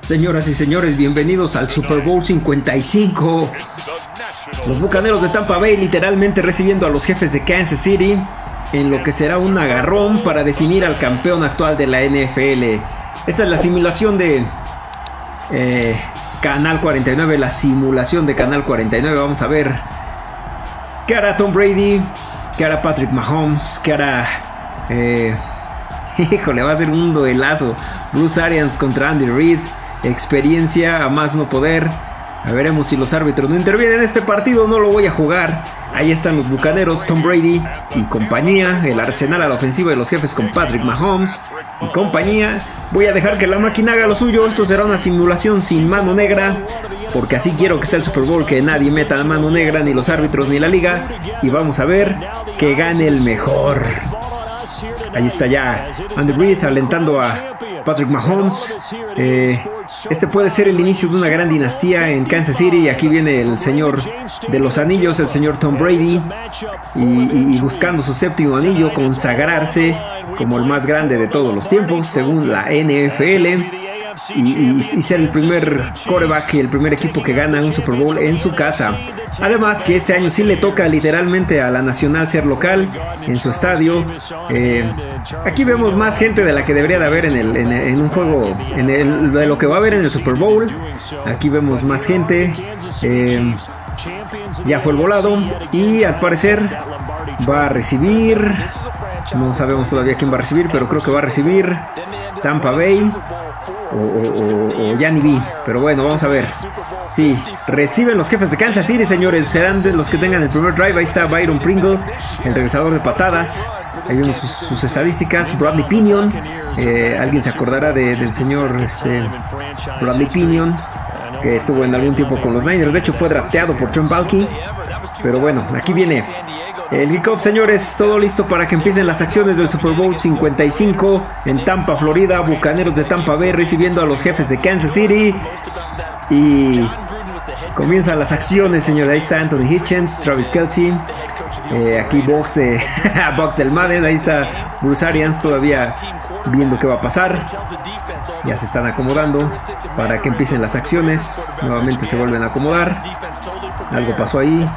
Señoras y señores, bienvenidos al Super Bowl 55. Los Bucaneros de Tampa Bay literalmente recibiendo a los Jefes de Kansas City en lo que será un agarrón para definir al campeón actual de la NFL. Esta es la simulación de Canal 49, la simulación de Canal 49. Vamos a ver qué hará Tom Brady, qué hará Patrick Mahomes, qué hará... híjole, va a ser un duelazo. Bruce Arians contra Andy Reid. Experiencia a más no poder. A veremos si los árbitros no intervienen en este partido. No lo voy a jugar. Ahí están los Bucaneros, Tom Brady y compañía. El arsenal a la ofensiva de los Jefes con Patrick Mahomes y compañía. Voy a dejar que la máquina haga lo suyo. Esto será una simulación sin mano negra, porque así quiero que sea el Super Bowl, que nadie meta la mano negra, ni los árbitros ni la liga. Y vamos a ver que gane el mejor. Ahí está ya Andy Reid alentando a Patrick Mahomes. Este puede ser el inicio de una gran dinastía en Kansas City. Y aquí viene el señor de los anillos, el señor Tom Brady, y buscando su séptimo anillo, consagrarse como el más grande de todos los tiempos según la NFL. Y ser el primer quarterback y el primer equipo que gana un Super Bowl en su casa. Además que este año sí le toca literalmente a la Nacional ser local en su estadio. Aquí vemos más gente de la que debería de haber en un juego, de lo que va a haber en el Super Bowl. Aquí vemos más gente. Ya fue el volado y al parecer va a recibir, no sabemos todavía quién va a recibir, pero creo que va a recibir Tampa Bay o ya ni vi, pero bueno, vamos a ver. Sí, reciben los Jefes de Kansas City, señores. Serán de los que tengan el primer drive. Ahí está Byron Pringle, el regresador de patadas. Ahí vemos sus estadísticas. Bradley Pinion, alguien se acordará del señor Bradley Pinion, que estuvo en algún tiempo con los Niners. De hecho fue drafteado por John Balky. Pero bueno, aquí viene el kickoff, señores. Todo listo para que empiecen las acciones del Super Bowl 55 en Tampa, Florida. Bucaneros de Tampa Bay recibiendo a los Jefes de Kansas City. Y comienzan las acciones, señores. Ahí está Anthony Hitchens, Travis Kelce. Aquí Box del Madden. Ahí está Bruce Arians todavía viendo qué va a pasar. Ya se están acomodando para que empiecen las acciones. Nuevamente se vuelven a acomodar. Algo pasó ahí.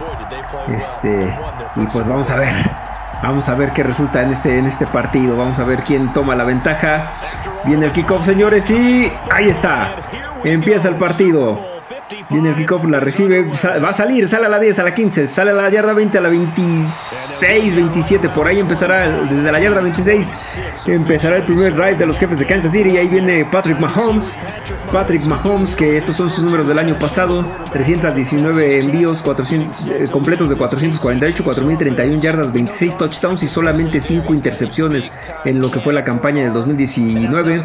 Y pues vamos a ver qué resulta en este partido. Vamos a ver quién toma la ventaja. Viene el kickoff, señores, y ahí está. Empieza el partido. Viene el kickoff, la recibe, va a salir, sale a la 10, a la 15, sale a la yarda 20, a la 26, 27, por ahí empezará, desde la yarda 26, empezará el primer drive de los Jefes de Kansas City. Y ahí viene Patrick Mahomes, que estos son sus números del año pasado: 319 envíos, 400, completos de 448, 4031 yardas, 26 touchdowns y solamente 5 intercepciones en lo que fue la campaña del 2019.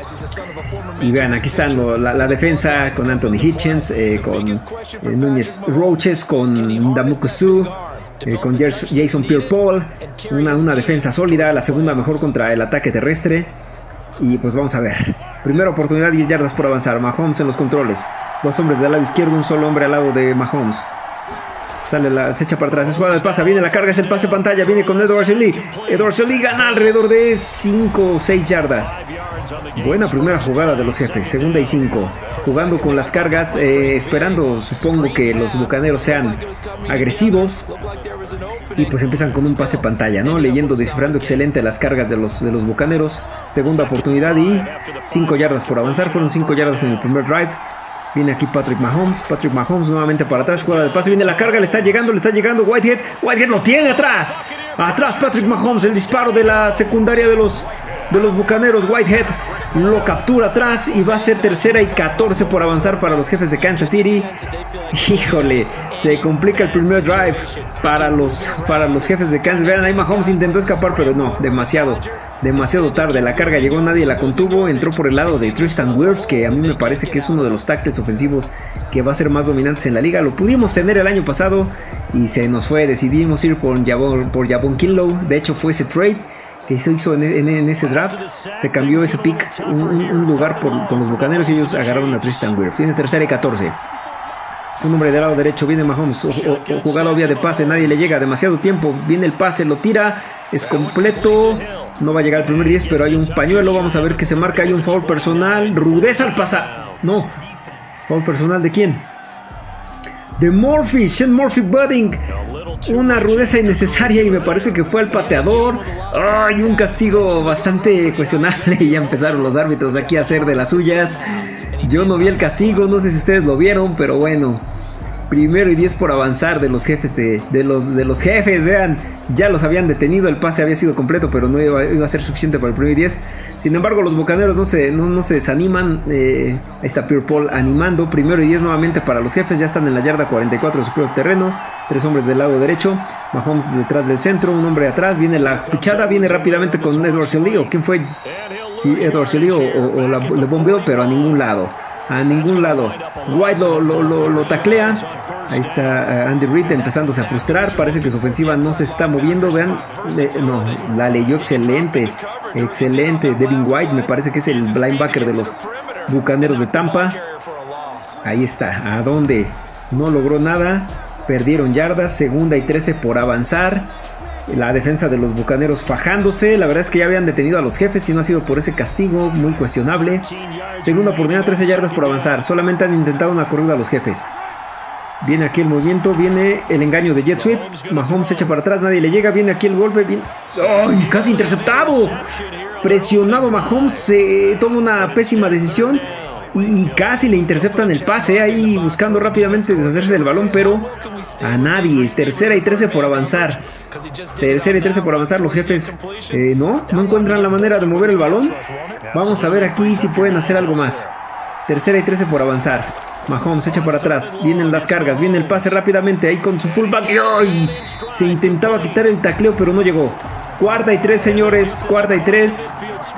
Y vean, aquí están la defensa con Anthony Hitchens, con Núñez Roches, con Ndamukong Suh, con Jason Pierre-Paul. Una defensa sólida, la segunda mejor contra el ataque terrestre. Y pues vamos a ver. Primera oportunidad, 10 yardas por avanzar. Mahomes en los controles. 2 hombres del lado izquierdo, un solo hombre al lado de Mahomes. Se echa para atrás, es jugada de pasa, viene la carga, es el pase pantalla, viene con Edward Shelley. Edward Shelley gana alrededor de 5 o 6 yardas. Buena primera jugada de los Jefes, segunda y 5. Jugando con las cargas, esperando, supongo, que los Bucaneros sean agresivos. Y pues empiezan con un pase pantalla, ¿no? Leyendo, descifrando excelente las cargas de los Bucaneros. Segunda oportunidad y 5 yardas por avanzar, fueron 5 yardas en el primer drive. Viene aquí Patrick Mahomes nuevamente para atrás, jugada de pase, viene la carga, le está llegando Whitehead lo tiene atrás Patrick Mahomes, el disparo de la secundaria de los Bucaneros. Whitehead lo captura atrás y va a ser tercera y 14 por avanzar para los Jefes de Kansas City. Híjole, se complica el primer drive para los Jefes de Kansas. Vean, ahí Mahomes intentó escapar, pero no, demasiado tarde. La carga llegó, nadie la contuvo. Entró por el lado de Tristan Wirfs, que a mí me parece que es uno de los tackles ofensivos que va a ser más dominantes en la liga. Lo pudimos tener el año pasado y se nos fue. Decidimos ir por Javon Kinlaw. De hecho fue ese trade que se hizo en ese draft. Se cambió ese pick un lugar con los Bucaneros y ellos agarraron a Tristan Wirfs. Tiene tercera y 14. Un hombre del lado derecho, viene Mahomes, jugada obvia de pase, nadie le llega, demasiado tiempo. Viene el pase, lo tira, es completo. No va a llegar al primer 10, pero hay un pañuelo. Vamos a ver qué se marca. Hay un foul personal. Rudeza al pasar. No. ¿Foul personal de quién? De Murphy. Sean Murphy Budding. Una rudeza innecesaria y me parece que fue al pateador. ¡Ay! Un castigo bastante cuestionable. Y ya empezaron los árbitros aquí a hacer de las suyas. Yo no vi el castigo, no sé si ustedes lo vieron, pero bueno. 1º y 10 por avanzar de los jefes de los jefes, vean, ya los habían detenido, el pase había sido completo, pero no iba a ser suficiente para el 1º y 10. Sin embargo, los bucaneros no se desaniman. Ahí está Pierre Paul animando. 1º y 10 nuevamente para los jefes, ya están en la yarda 44 de su propio terreno. 3 hombres del lado derecho, Mahomes detrás del centro, un hombre atrás, viene la pichada, viene rápidamente con Edward Celio. ¿Quién fue? Sí, Edward Celio o le bombeó, pero a ningún lado. A ningún lado. White lo taclea. Ahí está Andy Reid empezándose a frustrar. Parece que su ofensiva no se está moviendo. Vean, no, la leyó excelente. Excelente. Devin White me parece que es el linebacker de los Bucaneros de Tampa. Ahí está. ¿A dónde? No logró nada. Perdieron yardas. 2ª y 13 por avanzar. La defensa de los Bucaneros fajándose. La verdad es que ya habían detenido a los jefes y no ha sido por ese castigo muy cuestionable. 2ª oportunidad, 13 yardas por avanzar. Solamente han intentado una corrida a los jefes. Viene aquí el movimiento, viene el engaño de jet sweep. Mahomes se echa para atrás, nadie le llega. Viene aquí el golpe. ¡Ay! Casi interceptado. Presionado Mahomes, toma una pésima decisión. Y casi le interceptan el pase, ahí buscando rápidamente deshacerse del balón, pero a nadie. 3ª y 13 por avanzar. 3ª y 13 por avanzar. Los jefes no encuentran la manera de mover el balón. Vamos a ver aquí si pueden hacer algo más. 3ª y 13 por avanzar. Mahomes se echa para atrás. Vienen las cargas, viene el pase rápidamente ahí con su fullback. ¡Ay! Se intentaba quitar el tacleo, pero no llegó. 4ª y 3, señores. 4ª y 3.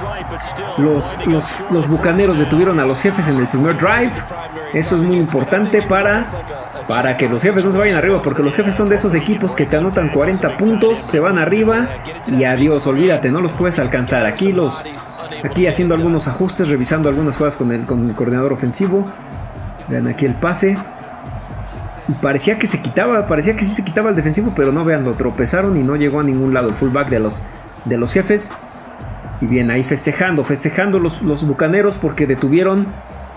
Los Bucaneros detuvieron a los jefes en el primer drive. Eso es muy importante para que los jefes no se vayan arriba, porque los jefes son de esos equipos que te anotan 40 puntos, se van arriba y adiós, olvídate, no los puedes alcanzar. Aquí haciendo algunos ajustes, revisando algunas jugadas con el coordinador ofensivo. Vean aquí el pase. Y parecía que sí se quitaba el defensivo, pero no, vean, lo tropezaron y no llegó a ningún lado el fullback de los jefes. Y bien, ahí festejando los Bucaneros porque detuvieron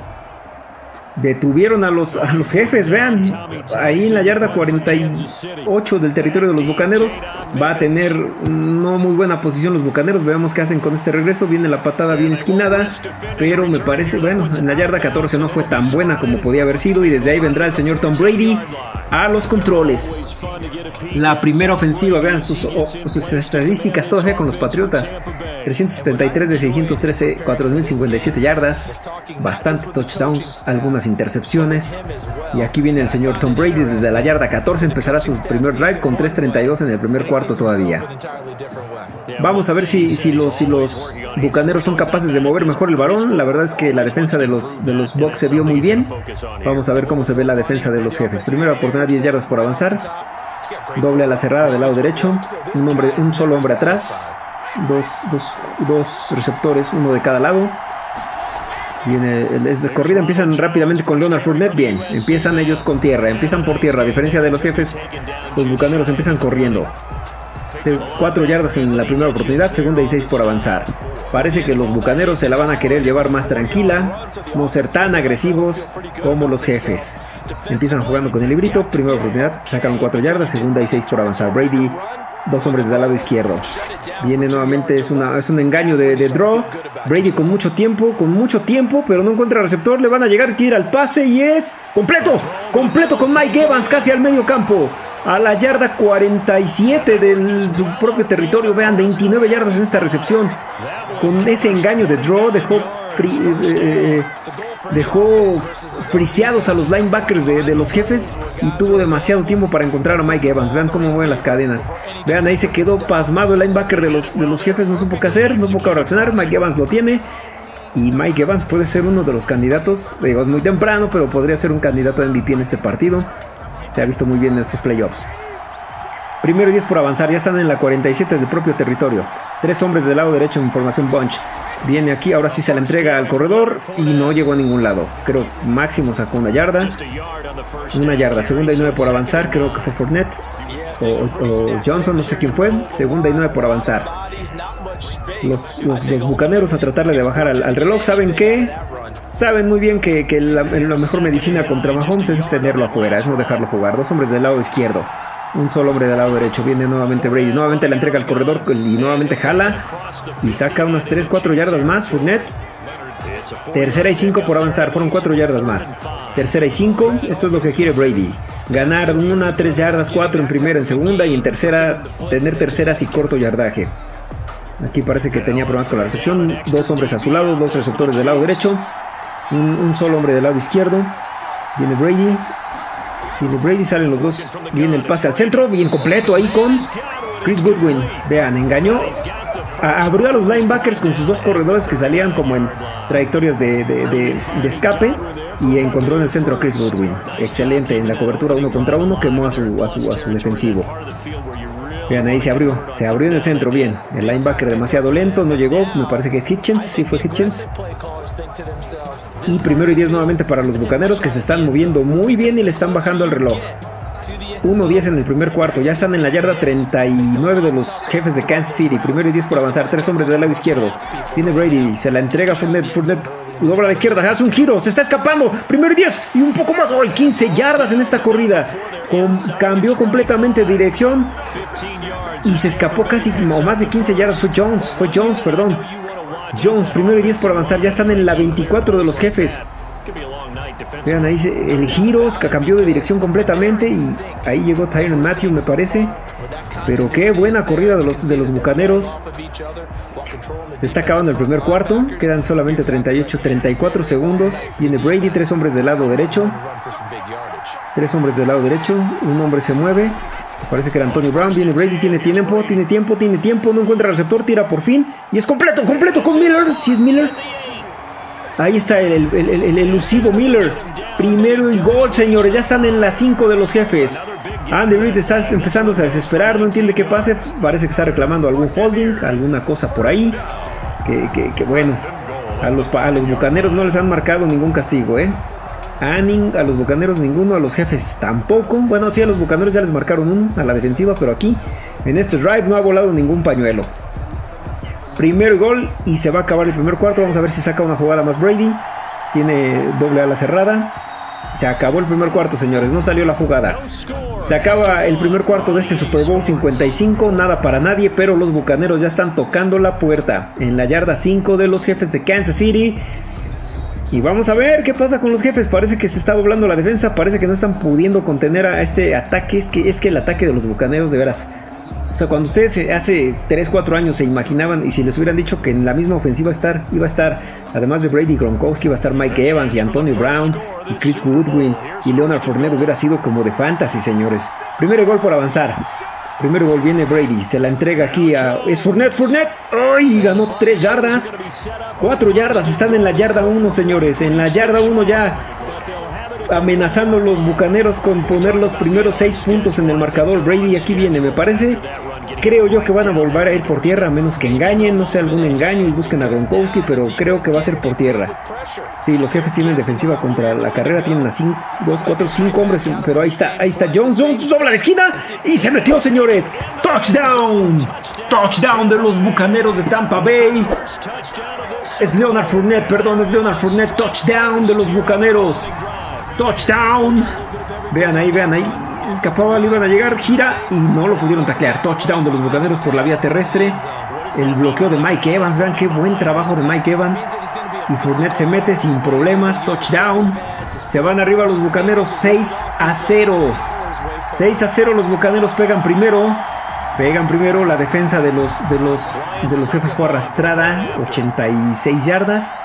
a los jefes. Vean, ahí en la yarda 48 del territorio de los Bucaneros. Va a tener no muy buena posición los Bucaneros. Veamos qué hacen con este regreso. Viene la patada bien esquinada, pero me parece, bueno, en la yarda 14 no fue tan buena como podía haber sido. Y desde ahí vendrá el señor Tom Brady a los controles. La primera ofensiva, vean sus estadísticas todavía con los Patriotas. 373 de 613, 4057 yardas, bastante touchdowns, algunas intercepciones. Y aquí viene el señor Tom Brady desde la yarda 14, empezará su primer drive con 3:32 en el primer cuarto todavía. Vamos a ver si los Bucaneros son capaces de mover mejor el balón. La verdad es que la defensa de los Bucs se vio muy bien. Vamos a ver cómo se ve la defensa de los jefes. Primera oportunidad, 10 yardas por avanzar. Doble a la cerrada del lado derecho. Un solo hombre atrás. Dos receptores, uno de cada lado. Viene de corrida, empiezan rápidamente con Leonard Fournette. Bien, empiezan ellos con tierra, empiezan por tierra. A diferencia de los jefes, los Bucaneros empiezan corriendo. 4 yardas en la primera oportunidad, 2ª y 6 por avanzar. Parece que los Bucaneros se la van a querer llevar más tranquila, no ser tan agresivos como los jefes. Empiezan jugando con el librito, primera oportunidad, sacan 4 yardas, 2ª y 6 por avanzar. Brady, 2 hombres del lado izquierdo. Viene nuevamente, es un engaño de draw. Brady con mucho tiempo, pero no encuentra receptor. Le van a llegar, tira el pase y es completo con Mike Evans casi al medio campo. A la yarda 47 de su propio territorio. Vean, 29 yardas en esta recepción. Con ese engaño de draw dejó friseados a los linebackers de los jefes y tuvo demasiado tiempo para encontrar a Mike Evans. Vean cómo mueven las cadenas. Vean, ahí se quedó pasmado el linebacker de los jefes. No supo qué hacer, no supo qué reaccionar. Mike Evans lo tiene. Y Mike Evans puede ser uno de los candidatos. Digo, es muy temprano, pero podría ser un candidato a MVP en este partido. Se ha visto muy bien en estos playoffs. Primero y 10 por avanzar. Ya están en la 47 del propio territorio. 3 hombres del lado derecho en formación bunch. Viene aquí, ahora sí se la entrega al corredor y no llegó a ningún lado. Creo máximo sacó 1 yarda. 1 yarda, 2ª y 9 por avanzar. Creo que fue Fournette o Johnson, no sé quién fue. 2ª y 9 por avanzar. Los Bucaneros a tratarle de bajar al reloj. ¿Saben qué? Saben muy bien que la mejor medicina contra Mahomes es tenerlo afuera, es no dejarlo jugar. 2 hombres del lado izquierdo, un solo hombre del lado derecho. Viene nuevamente Brady, nuevamente la entrega al corredor y nuevamente jala y saca unas 3-4 yardas más. Fournette. Tercera y 5 por avanzar, fueron 4 yardas más. Tercera y 5, esto es lo que quiere Brady. Ganar 1, 3 yardas, 4 en primera, en segunda y en tercera, tener terceras y corto yardaje. Aquí parece que tenía problemas con la recepción. 2 hombres a su lado, 2 receptores del lado derecho, un solo hombre del lado izquierdo. Viene Brady, salen los dos. Viene el pase al centro, bien completo ahí con Chris Goodwin. Vean, engañó. Abrió a los linebackers con sus 2 corredores que salían como en trayectorias de escape y encontró en el centro a Chris Goodwin. Excelente en la cobertura 1 contra 1, quemó a su defensivo. Vean, ahí se abrió en el centro, bien. El linebacker demasiado lento, no llegó, me parece que es Hitchens, sí fue Hitchens. Y 1 y 10 nuevamente para los Bucaneros, que se están moviendo muy bien y le están bajando el reloj. 1-10 en el primer cuarto, ya están en la yarda 39 de los Jefes de Kansas City. 1 y 10 por avanzar, 3 hombres del lado izquierdo. Viene Brady, se la entrega a Fournette dobla a la izquierda, hace un giro, se está escapando. 1 y 10 y un poco más, 15 yardas en esta corrida. Cambió completamente de dirección y se escapó casi o más de 15 yardas. Fue Jones, perdón. Jones, 1 y 10 por avanzar, ya están en la 24 de los Jefes. Vean ahí el giro, cambió de dirección completamente y ahí llegó Tyrann Mathieu, me parece. Pero qué buena corrida de los Bucaneros. Se está acabando el primer cuarto, quedan solamente 34 segundos. Viene Brady, 3 hombres del lado derecho. 3 hombres del lado derecho, un hombre se mueve. Parece que era Antonio Brown. Viene Brady, tiene tiempo, no encuentra receptor, tira por fin. Y es completo con Miller. Si es Miller. Ahí está el elusivo Miller. 1 y gol, señores. Ya están en las 5 de los Jefes. Andy Reid está empezándose a desesperar. No entiende qué pase. Parece que está reclamando algún holding, alguna cosa por ahí. Que bueno. A los Bucaneros no les han marcado ningún castigo, a los Bucaneros ninguno, a los Jefes tampoco. Bueno, sí, a los Bucaneros ya les marcaron uno a la defensiva, pero aquí, en este drive, no ha volado ningún pañuelo. 1 gol y se va a acabar el primer cuarto. Vamos a ver si saca una jugada más Brady. Tiene doble ala cerrada. Se acabó el primer cuarto, señores, no salió la jugada. Se acaba el primer cuarto de este Super Bowl 55, nada para nadie, pero los Bucaneros ya están tocando la puerta en la yarda 5 de los Jefes de Kansas City. Y vamos a ver qué pasa con los Jefes. Parece que se está doblando la defensa, parece que no están pudiendo contener a este ataque. Es que el ataque de los Bucaneros, de veras. O sea, cuando ustedes hace 3-4 años se imaginaban, y si les hubieran dicho que en la misma ofensiva iba a estar, además de Brady Gronkowski, iba a estar Mike Evans y Antonio Brown y Chris Goodwin y Leonard Fournette, hubiera sido como de fantasy, señores. 1 gol por avanzar. 1 gol, viene Brady, se la entrega aquí a... Es Fournette. ¡Ay! Ganó 3 yardas. 4 yardas, están en la yarda 1, señores. En la yarda 1 ya amenazando a los Bucaneros con poner los primeros 6 puntos en el marcador. Brady aquí viene, me parece. Creo yo que van a volver a ir por tierra, a menos que engañen, no sé, algún engaño y busquen a Gronkowski, pero creo que va a ser por tierra. Sí, los Jefes tienen defensiva contra la carrera, tienen a 2, 4, 5 hombres, pero ahí está Jones, dobla la esquina y se metió, señores. Touchdown de los Bucaneros de Tampa Bay. Es Leonard Fournette, touchdown de los Bucaneros. Touchdown. Vean ahí. Se escapaba, le iban a llegar, gira y no lo pudieron taclear. Touchdown de los Bucaneros por la vía terrestre. El bloqueo de Mike Evans, vean qué buen trabajo de Mike Evans. Y Fournette se mete sin problemas. Touchdown. Se van arriba los Bucaneros 6-0. 6-0 los Bucaneros pegan primero. La defensa de los Jefes fue arrastrada. 86 yardas.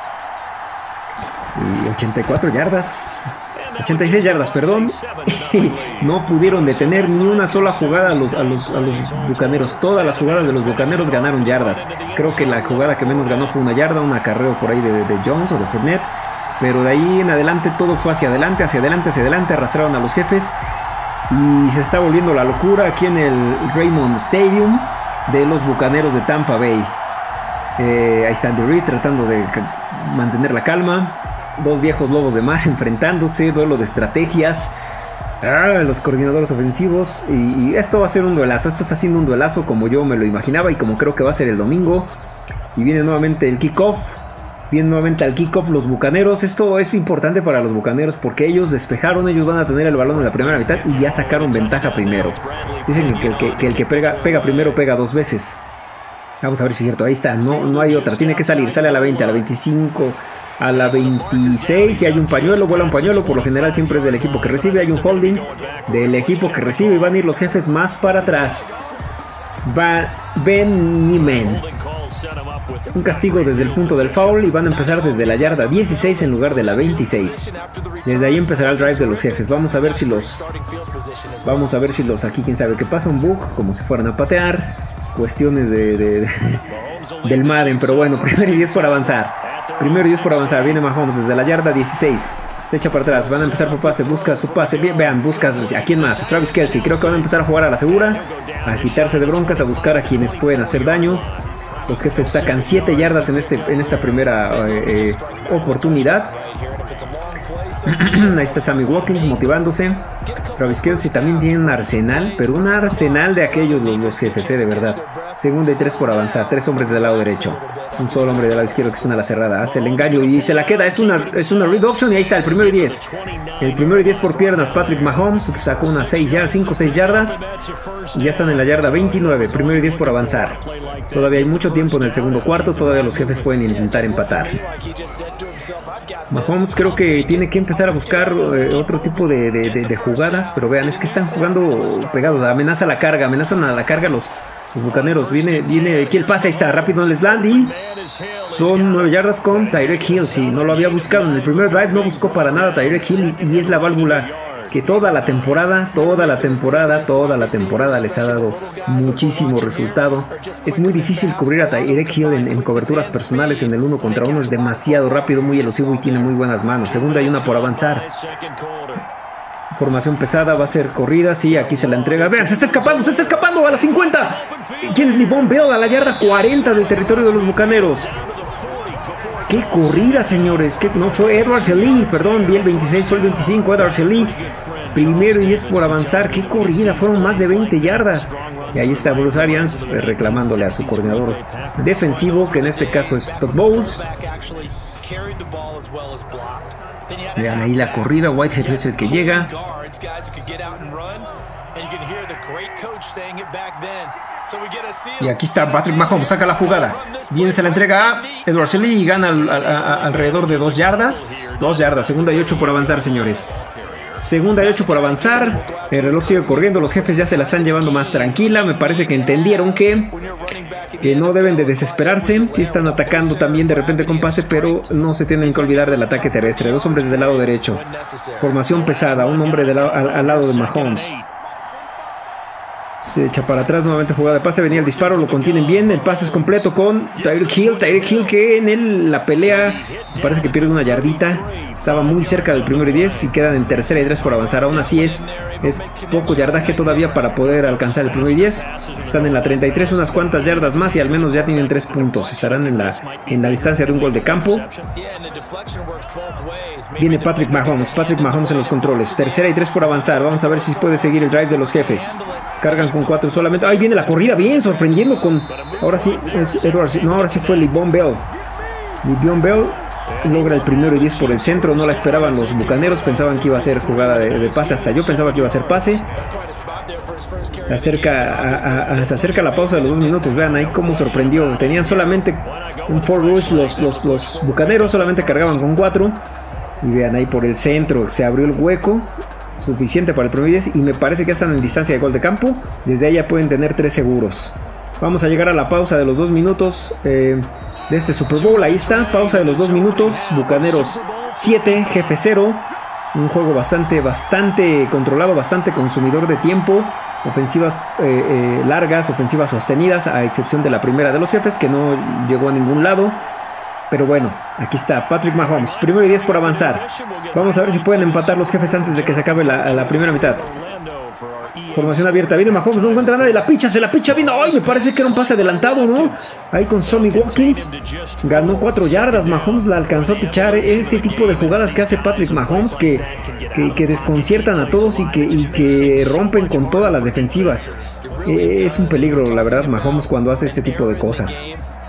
Y 84 yardas. 86 yardas, perdón. No pudieron detener ni una sola jugada a los Bucaneros. Todas las jugadas de los Bucaneros ganaron yardas. Creo que la jugada que menos ganó fue 1 yarda, un acarreo por ahí de Jones o de Fournette. Pero de ahí en adelante todo fue hacia adelante. Arrastraron a los Jefes. Y se está volviendo la locura aquí en el Raymond Stadium de los Bucaneros de Tampa Bay. Ahí está Andy Reid tratando de mantener la calma. 2 viejos lobos de mar enfrentándose, duelo de estrategias. Los coordinadores ofensivos. Y esto va a ser un duelazo. Esto está siendo un duelazo como yo me lo imaginaba y como creo que va a ser el domingo. Y viene nuevamente el kickoff. Vienen nuevamente al kickoff los Bucaneros. Esto es importante para los Bucaneros porque ellos despejaron, ellos van a tener el balón en la primera mitad y ya sacaron ventaja primero. Dicen que el que pega primero pega 2 veces. Vamos a ver si es cierto. Ahí está, no hay otra. Tiene que salir, sale a la 20, a la 25, a la 26. Y hay un pañuelo, vuela un pañuelo. Por lo general siempre es del equipo que recibe. Hay un holding del equipo que recibe y van a ir los Jefes más para atrás. Va Ben Niemann. Un castigo desde el punto del foul y van a empezar desde la yarda 16 en lugar de la 26. Desde ahí empezará el drive de los Jefes. Vamos a ver si los aquí quién sabe qué pasa, un bug, como si fueran a patear. Cuestiones del Madden, pero bueno, primero y 10 por avanzar. Primero y 10 por avanzar. Viene Mahomes desde la yarda 16. Se echa para atrás, van a empezar por pase, busca su pase. Vean, busca a quién más, Travis Kelce. Creo que van a empezar a jugar a la segura, a quitarse de broncas, a buscar a quienes pueden hacer daño. Los Jefes sacan 7 yardas en esta primera oportunidad. Ahí está Sammy Watkins motivándose. Travis Kelce también tiene un arsenal, pero un arsenal de aquellos los Jefes, de verdad. Segunda y 3 por avanzar, 3 hombres del lado derecho, un solo hombre del lado izquierdo que es una ala cerrada. Hace el engaño y se la queda, es una read option y ahí está el primero y 10. El primero y 10 por piernas, Patrick Mahomes sacó unas 5 o 6 yardas y ya están en la yarda 29. Primero y 10 por avanzar. Todavía hay mucho tiempo en el segundo cuarto, todavía los Jefes pueden intentar empatar. Mahomes creo que tiene que empezar a buscar otro tipo de jugadas, pero vean, es que están jugando pegados, amenazan a la carga los Bucaneros. Viene aquí el pase, ahí está, rápido en el slanting. Son 9 yardas con Tyreek Hill. Sí, no lo había buscado en el primer drive, no buscó para nada Tyreek Hill y es la válvula que toda la temporada les ha dado muchísimo resultado. Es muy difícil cubrir a Tyreek Hill en coberturas personales, en el 1 contra 1 es demasiado rápido, muy elusivo y tiene muy buenas manos. Segunda y 1 por avanzar. Formación pesada, va a ser corrida. Sí, aquí se la entrega. Vean, se está escapando a la 50. ¿Quién es Le'Veon Bell? A la yarda 40 del territorio de los Bucaneros. ¡Qué corrida, señores! No fue Edwards Lee, perdón, vi el 26, fue el 25, Edwards Lee. Primero y 10 por avanzar. ¡Qué corrida! Fueron más de 20 yardas. Y ahí está Bruce Arians reclamándole a su coordinador defensivo, que en este caso es Todd Bowles. Vean ahí la corrida, Whitehead es el que llega. Y aquí está Patrick Mahomes, saca la jugada. Bien, se la entrega a Edwards Lee y gana alrededor de 2 yardas. 2 yardas, segunda y 8 por avanzar, señores. Segunda y 8 por avanzar. El reloj sigue corriendo, los Jefes ya se la están llevando más tranquila. Me parece que entendieron que no deben de desesperarse. Sí están atacando también de repente con pase, pero no se tienen que olvidar del ataque terrestre. 2 hombres del lado derecho. Formación pesada, un hombre al lado de Mahomes. Se echa para atrás, nuevamente jugada de pase, venía el disparo, lo contienen bien, el pase es completo con Tyreek Hill que en la pelea parece que pierde una yardita, estaba muy cerca del primero y 10 y quedan en tercera y 3 por avanzar. Aún así es poco yardaje todavía para poder alcanzar el primero y 10, están en la 33, unas cuantas yardas más y al menos ya tienen 3 puntos, estarán en la distancia de un gol de campo. Viene Patrick Mahomes en los controles, tercera y 3 por avanzar, vamos a ver si puede seguir el drive de los Jefes. Cargan con 4 solamente. Ahí viene la corrida, bien, sorprendiendo con... Ahora sí, ahora sí fue Le'Veon Bell. Le'Veon Bell logra el primero y 10 por el centro. No la esperaban los Bucaneros, pensaban que iba a ser jugada de pase. Hasta yo pensaba que iba a ser pase. Se acerca la pausa de los 2 minutos. Vean ahí cómo sorprendió. Tenían solamente un 4 rush los Bucaneros, solamente cargaban con 4. Y vean ahí por el centro, se abrió el hueco suficiente para el primer 10 y me parece que ya están en distancia de gol de campo. Desde ahí ya pueden tener 3 seguros. Vamos a llegar a la pausa de los 2 minutos de este Super Bowl. Ahí está, pausa de los 2 minutos. Bucaneros 7, Jefe 0. Un juego bastante controlado, bastante consumidor de tiempo. Ofensivas largas, ofensivas sostenidas, a excepción de la primera de los Jefes, que no llegó a ningún lado. Pero bueno, aquí está Patrick Mahomes, primero y 10 por avanzar. Vamos a ver si pueden empatar los Jefes antes de que se acabe la primera mitad. Formación abierta, viene Mahomes, no encuentra nada, se la picha bien. ¡Ay! Me parece que era un pase adelantado, ¿no? Ahí con Sammy Watkins, ganó 4 yardas, Mahomes la alcanzó a pichar. Este tipo de jugadas que hace Patrick Mahomes que desconciertan a todos y que rompen con todas las defensivas. Es un peligro, la verdad, Mahomes cuando hace este tipo de cosas.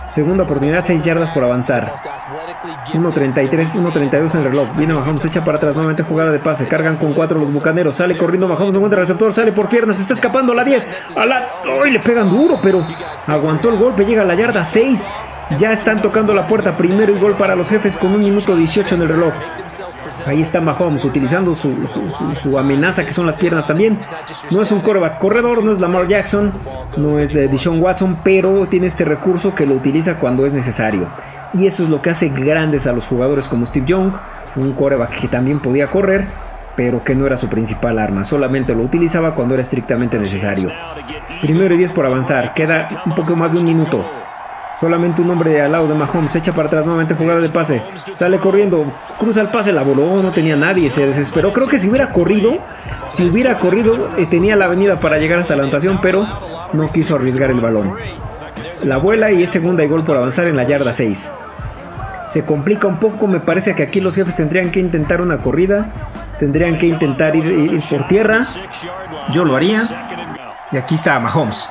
Segunda oportunidad, 6 yardas por avanzar. 1.33, 1.32 en el reloj. Viene Mahomes, echa para atrás, nuevamente jugada de pase. Cargan con 4 los bucaneros. Sale corriendo Mahomes, no encuentra receptor, sale por piernas, se está escapando a la 10. ¡Ay! Le pegan duro, pero aguantó el golpe, llega a la yarda 6. Ya están tocando la puerta. Primero y gol para los Jefes con 1 minuto 18 en el reloj. Ahí está Mahomes utilizando su amenaza, que son las piernas también. No es un quarterback corredor, no es Lamar Jackson, no es Deshaun Watson, pero tiene este recurso que lo utiliza cuando es necesario. Y eso es lo que hace grandes a los jugadores como Steve Young, un quarterback que también podía correr, pero que no era su principal arma. Solamente lo utilizaba cuando era estrictamente necesario. Primero y 10 por avanzar. Queda un poco más de 1 minuto. Solamente un hombre al lado de Mahomes, se echa para atrás, nuevamente jugada de pase, sale corriendo, cruza el pase, la voló, no tenía nadie, se desesperó. Creo que si hubiera corrido, tenía la avenida para llegar hasta la anotación, pero no quiso arriesgar el balón. La vuela y es segunda y gol por avanzar en la yarda 6. Se complica un poco, me parece que aquí los Jefes tendrían que intentar una corrida, tendrían que intentar ir por tierra. Yo lo haría. Y aquí está Mahomes.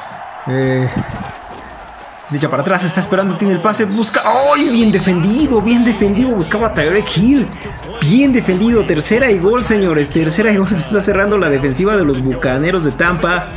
Se echa para atrás, está esperando, tiene el pase, busca. ¡Ay! Bien defendido, buscaba a Tyreek Hill. Bien defendido, tercera y gol, señores. Tercera y gol, se está cerrando la defensiva de los Bucaneros de Tampa.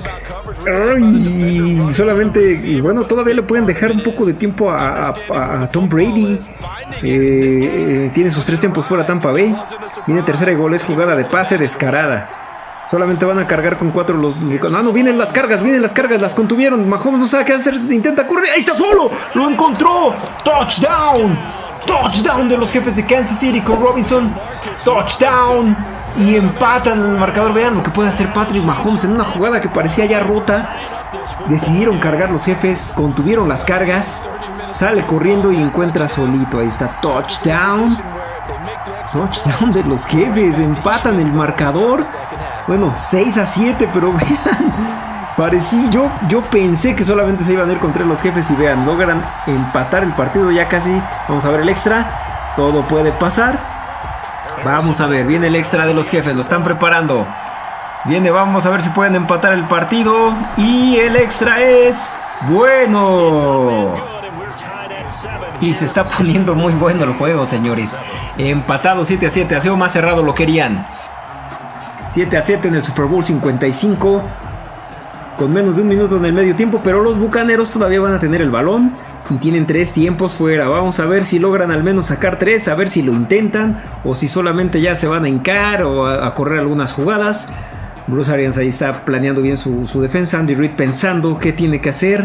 ¡Ay! Solamente, y bueno, todavía le pueden dejar un poco de tiempo a Tom Brady. Tiene sus 3 tiempos fuera Tampa Bay. Viene tercera y gol, es jugada de pase descarada. Solamente van a cargar con 4 los... no, vienen las cargas, las contuvieron. Mahomes no sabe qué hacer, intenta correr. ¡Ahí está solo! ¡Lo encontró! ¡Touchdown! ¡Touchdown de los Jefes de Kansas City con Robinson! ¡Touchdown! Y empatan el marcador. Vean lo que puede hacer Patrick Mahomes en una jugada que parecía ya rota. Decidieron cargar los Jefes, contuvieron las cargas. Sale corriendo y encuentra solito. Ahí está, touchdown. Touchdown de los Jefes, empatan el marcador. Bueno, 6-7, pero vean, yo pensé que solamente se iban a ir contra los Jefes y vean, logran empatar el partido ya casi. Vamos a ver el extra, todo puede pasar. Vamos a ver, viene el extra de los Jefes, lo están preparando. Vamos a ver si pueden empatar el partido. Y el extra es bueno. Y se está poniendo muy bueno el juego, señores. Empatado 7-7, ha sido más cerrado, lo querían. 7-7 en el Super Bowl 55. Con menos de 1 minuto en el medio tiempo, pero los Bucaneros todavía van a tener el balón y tienen 3 tiempos fuera. Vamos a ver si logran al menos sacar 3, a ver si lo intentan o si solamente ya se van a hincar o a correr algunas jugadas. Bruce Arians ahí está planeando bien su defensa. Andy Reid pensando qué tiene que hacer.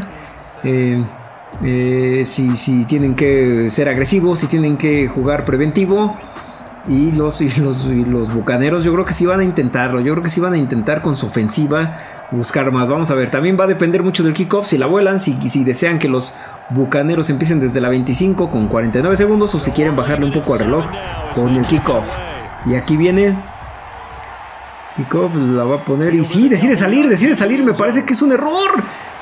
Si tienen que ser agresivos, si tienen que jugar preventivo. Y los Bucaneros yo creo que sí van a intentarlo. Yo creo que sí van a intentar con su ofensiva buscar más. Vamos a ver, también va a depender mucho del kickoff. Si la vuelan, si desean que los Bucaneros empiecen desde la 25 con 49 segundos o si quieren bajarle un poco al reloj con el kickoff. Y aquí viene kickoff, la va a poner y sí, decide salir. Me parece que es un error.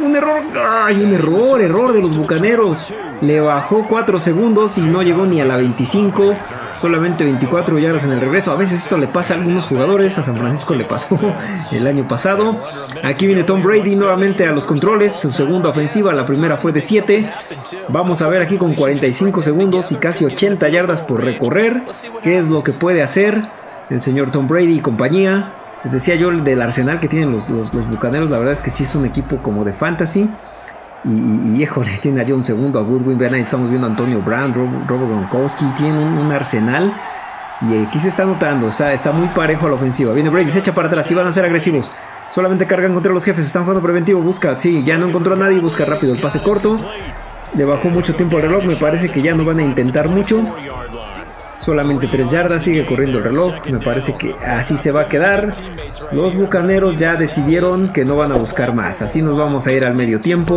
Error de los Bucaneros. Le bajó 4 segundos y no llegó ni a la 25. Solamente 24 yardas en el regreso. A veces esto le pasa a algunos jugadores. A San Francisco le pasó el año pasado. Aquí viene Tom Brady nuevamente a los controles. Su segunda ofensiva, la primera fue de 7. Vamos a ver aquí con 45 segundos y casi 80 yardas por recorrer. ¿Qué es lo que puede hacer el señor Tom Brady y compañía? Les decía yo del arsenal que tienen los Bucaneros. La verdad es que sí es un equipo como de fantasy. Y híjole, tiene allá un segundo a Goodwin. Vean, ahí estamos viendo a Antonio Brown, Robert Gronkowski. Tienen un arsenal. Y aquí se está notando. Está muy parejo a la ofensiva. Viene Brady, se echa para atrás y van a ser agresivos. Solamente cargan contra los Jefes. Están jugando preventivo. Busca, sí, ya no encontró a nadie. Busca rápido el pase corto. Le bajó mucho tiempo el reloj. Me parece que ya no van a intentar mucho. Solamente 3 yardas, sigue corriendo el reloj. Me parece que así se va a quedar. Los Bucaneros ya decidieron que no van a buscar más. Así nos vamos a ir al medio tiempo.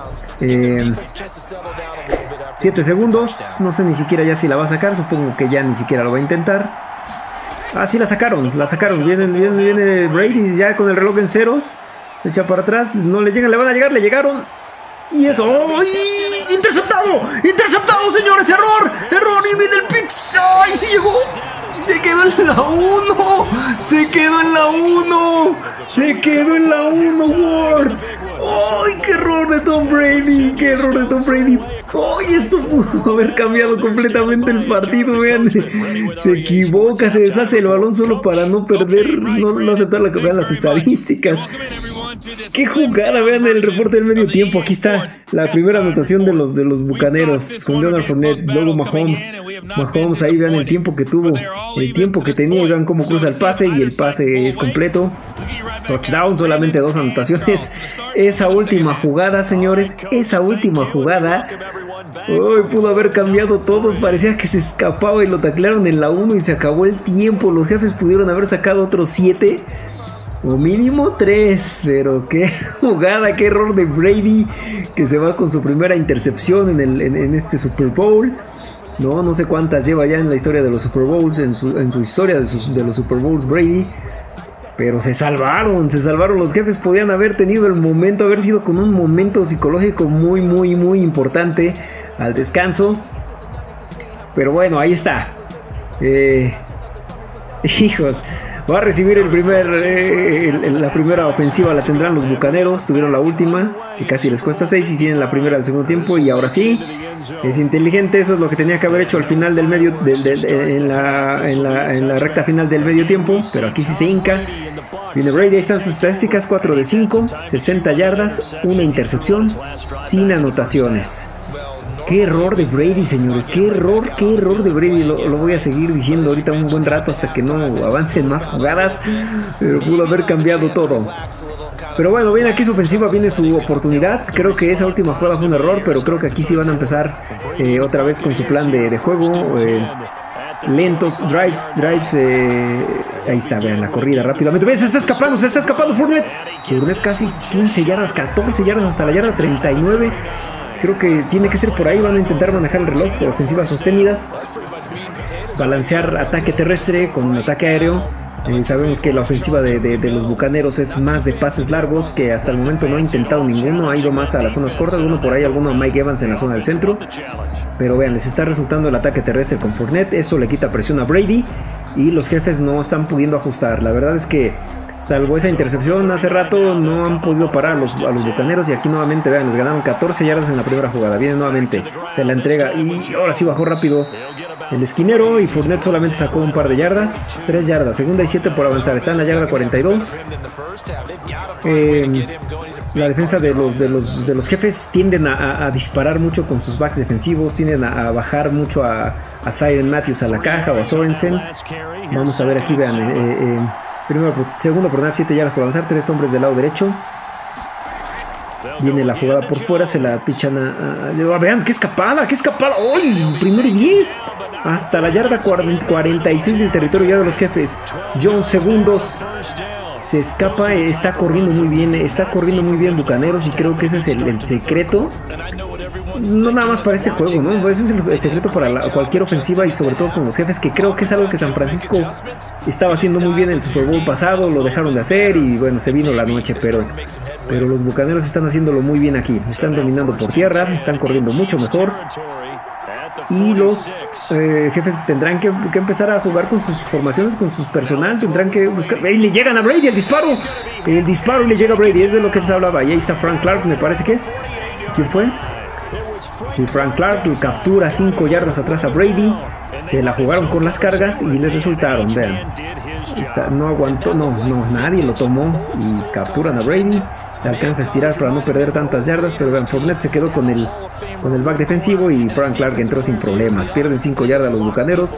7 segundos. No sé ni siquiera ya si la va a sacar. Supongo que ya ni siquiera lo va a intentar. Ah, sí, la sacaron. Viene Brady ya con el reloj en ceros. Se echa para atrás. No le llegan, le van a llegar, le llegaron. Y eso. ¡Oh! ¡Interceptado! ¡Interceptado, señores! ¡Error! Y viene el pix. ¡Ay, sí llegó! Se quedó en la 1. Ward. ¡Ay, qué error de Tom Brady! ¡Oye! Esto pudo haber cambiado completamente el partido. Vean, se equivoca, se deshace el balón solo para no perder, no aceptar la que vean las estadísticas. ¡Qué jugada! Vean el reporte del medio tiempo. Aquí está la primera anotación de los Bucaneros con Leonard Fournette, luego Mahomes, ahí vean el tiempo que tuvo, el tiempo que tenía, y vean cómo cruza el pase, y el pase es completo. Touchdown, solamente 2 anotaciones. Esa última jugada, señores, esa última jugada, pudo haber cambiado todo. Parecía que se escapaba y lo taclearon en la 1 y se acabó el tiempo. Los Jefes pudieron haber sacado otros 7 o mínimo 3, pero qué jugada, qué error de Brady, que se va con su primera intercepción en este Super Bowl. No sé cuántas lleva ya en la historia de los Super Bowls, en su historia de los Super Bowls Brady. Pero se salvaron los Jefes. Podían haber tenido el momento, haber sido con un momento psicológico muy, muy, muy importante al descanso. Pero bueno, ahí está. Hijos, va a recibir la primera ofensiva, la tendrán los Bucaneros. Tuvieron la última, que casi les cuesta 6, y tienen la primera del segundo tiempo. Y ahora sí, es inteligente. Eso es lo que tenía que haber hecho al final del medio, en la recta final del medio tiempo. Pero aquí sí se hinca. Viene Brady, ahí están sus estadísticas: 4 de 5, 60 yardas, una intercepción, sin anotaciones. Qué error de Brady, señores, qué error de Brady. Lo voy a seguir diciendo ahorita un buen rato hasta que no avancen más jugadas, pero pudo haber cambiado todo. Pero bueno, viene aquí su ofensiva, viene su oportunidad. Creo que esa última jugada fue un error, pero creo que aquí sí van a empezar otra vez con su plan de juego. Lentos, drives, ahí está, vean la corrida rápidamente. Vean, se está escapando Fournette casi 15 yardas, 14 yardas hasta la yarda 39. Creo que tiene que ser por ahí. Van a intentar manejar el reloj por ofensivas sostenidas, balancear ataque terrestre con ataque aéreo. Sabemos que la ofensiva de los Bucaneros es más de pases largos, que hasta el momento no ha intentado ninguno. Ha ido más a las zonas cortas, uno por ahí, alguno a Mike Evans en la zona del centro. Pero vean, les está resultando el ataque terrestre con Fournette. Eso le quita presión a Brady y los Jefes no están pudiendo ajustar. La verdad es que, salvo esa intercepción hace rato, no han podido parar a los Bucaneros. Y aquí nuevamente, vean, les ganaron 14 yardas en la primera jugada. Viene nuevamente, se la entrega y ahora sí bajó rápido el esquinero, y Fournette solamente sacó un par de yardas, 3 yardas, segunda y 7 por avanzar. Está en la yarda 42. La defensa de los Jefes tienden a disparar mucho con sus backs defensivos, tienden a bajar mucho a Tyrann Mathieu a la caja o a Sorensen. Vamos a ver aquí, vean, segundo oportunidad, 7 yardas por avanzar, 3 hombres del lado derecho. Viene la jugada por fuera, se la pichan vean, qué escapada. ¡Ay! Primero y 10. Hasta la yarda 46 del territorio ya de los Jefes. Jones, segundos. Se escapa, está corriendo muy bien Bucaneros, y creo que ese es el secreto. No nada más para este juego, ¿no? Ese es el secreto para cualquier ofensiva, y sobre todo con los Jefes, que creo que es algo que San Francisco estaba haciendo muy bien en el Super Bowl pasado. Lo dejaron de hacer y bueno, se vino la noche, pero los Bucaneros están haciéndolo muy bien aquí. Están dominando por tierra, están corriendo mucho mejor. Y los Jefes tendrán que empezar a jugar con sus formaciones, con sus personal. Tendrán que buscar. ¡Ey! Le llegan a Brady el disparo y le llega a Brady. Es de lo que se hablaba. Y ahí está Frank Clark, me parece que es. ¿Quién fue? Sí, Frank Clark captura 5 yardas atrás a Brady. Se la jugaron con las cargas y les resultaron. Vean, no aguantó, nadie lo tomó y capturan a Brady. Se alcanza a estirar para no perder tantas yardas, pero vean, Fournette se quedó con el back defensivo y Frank Clark entró sin problemas. Pierden 5 yardas los Bucaneros.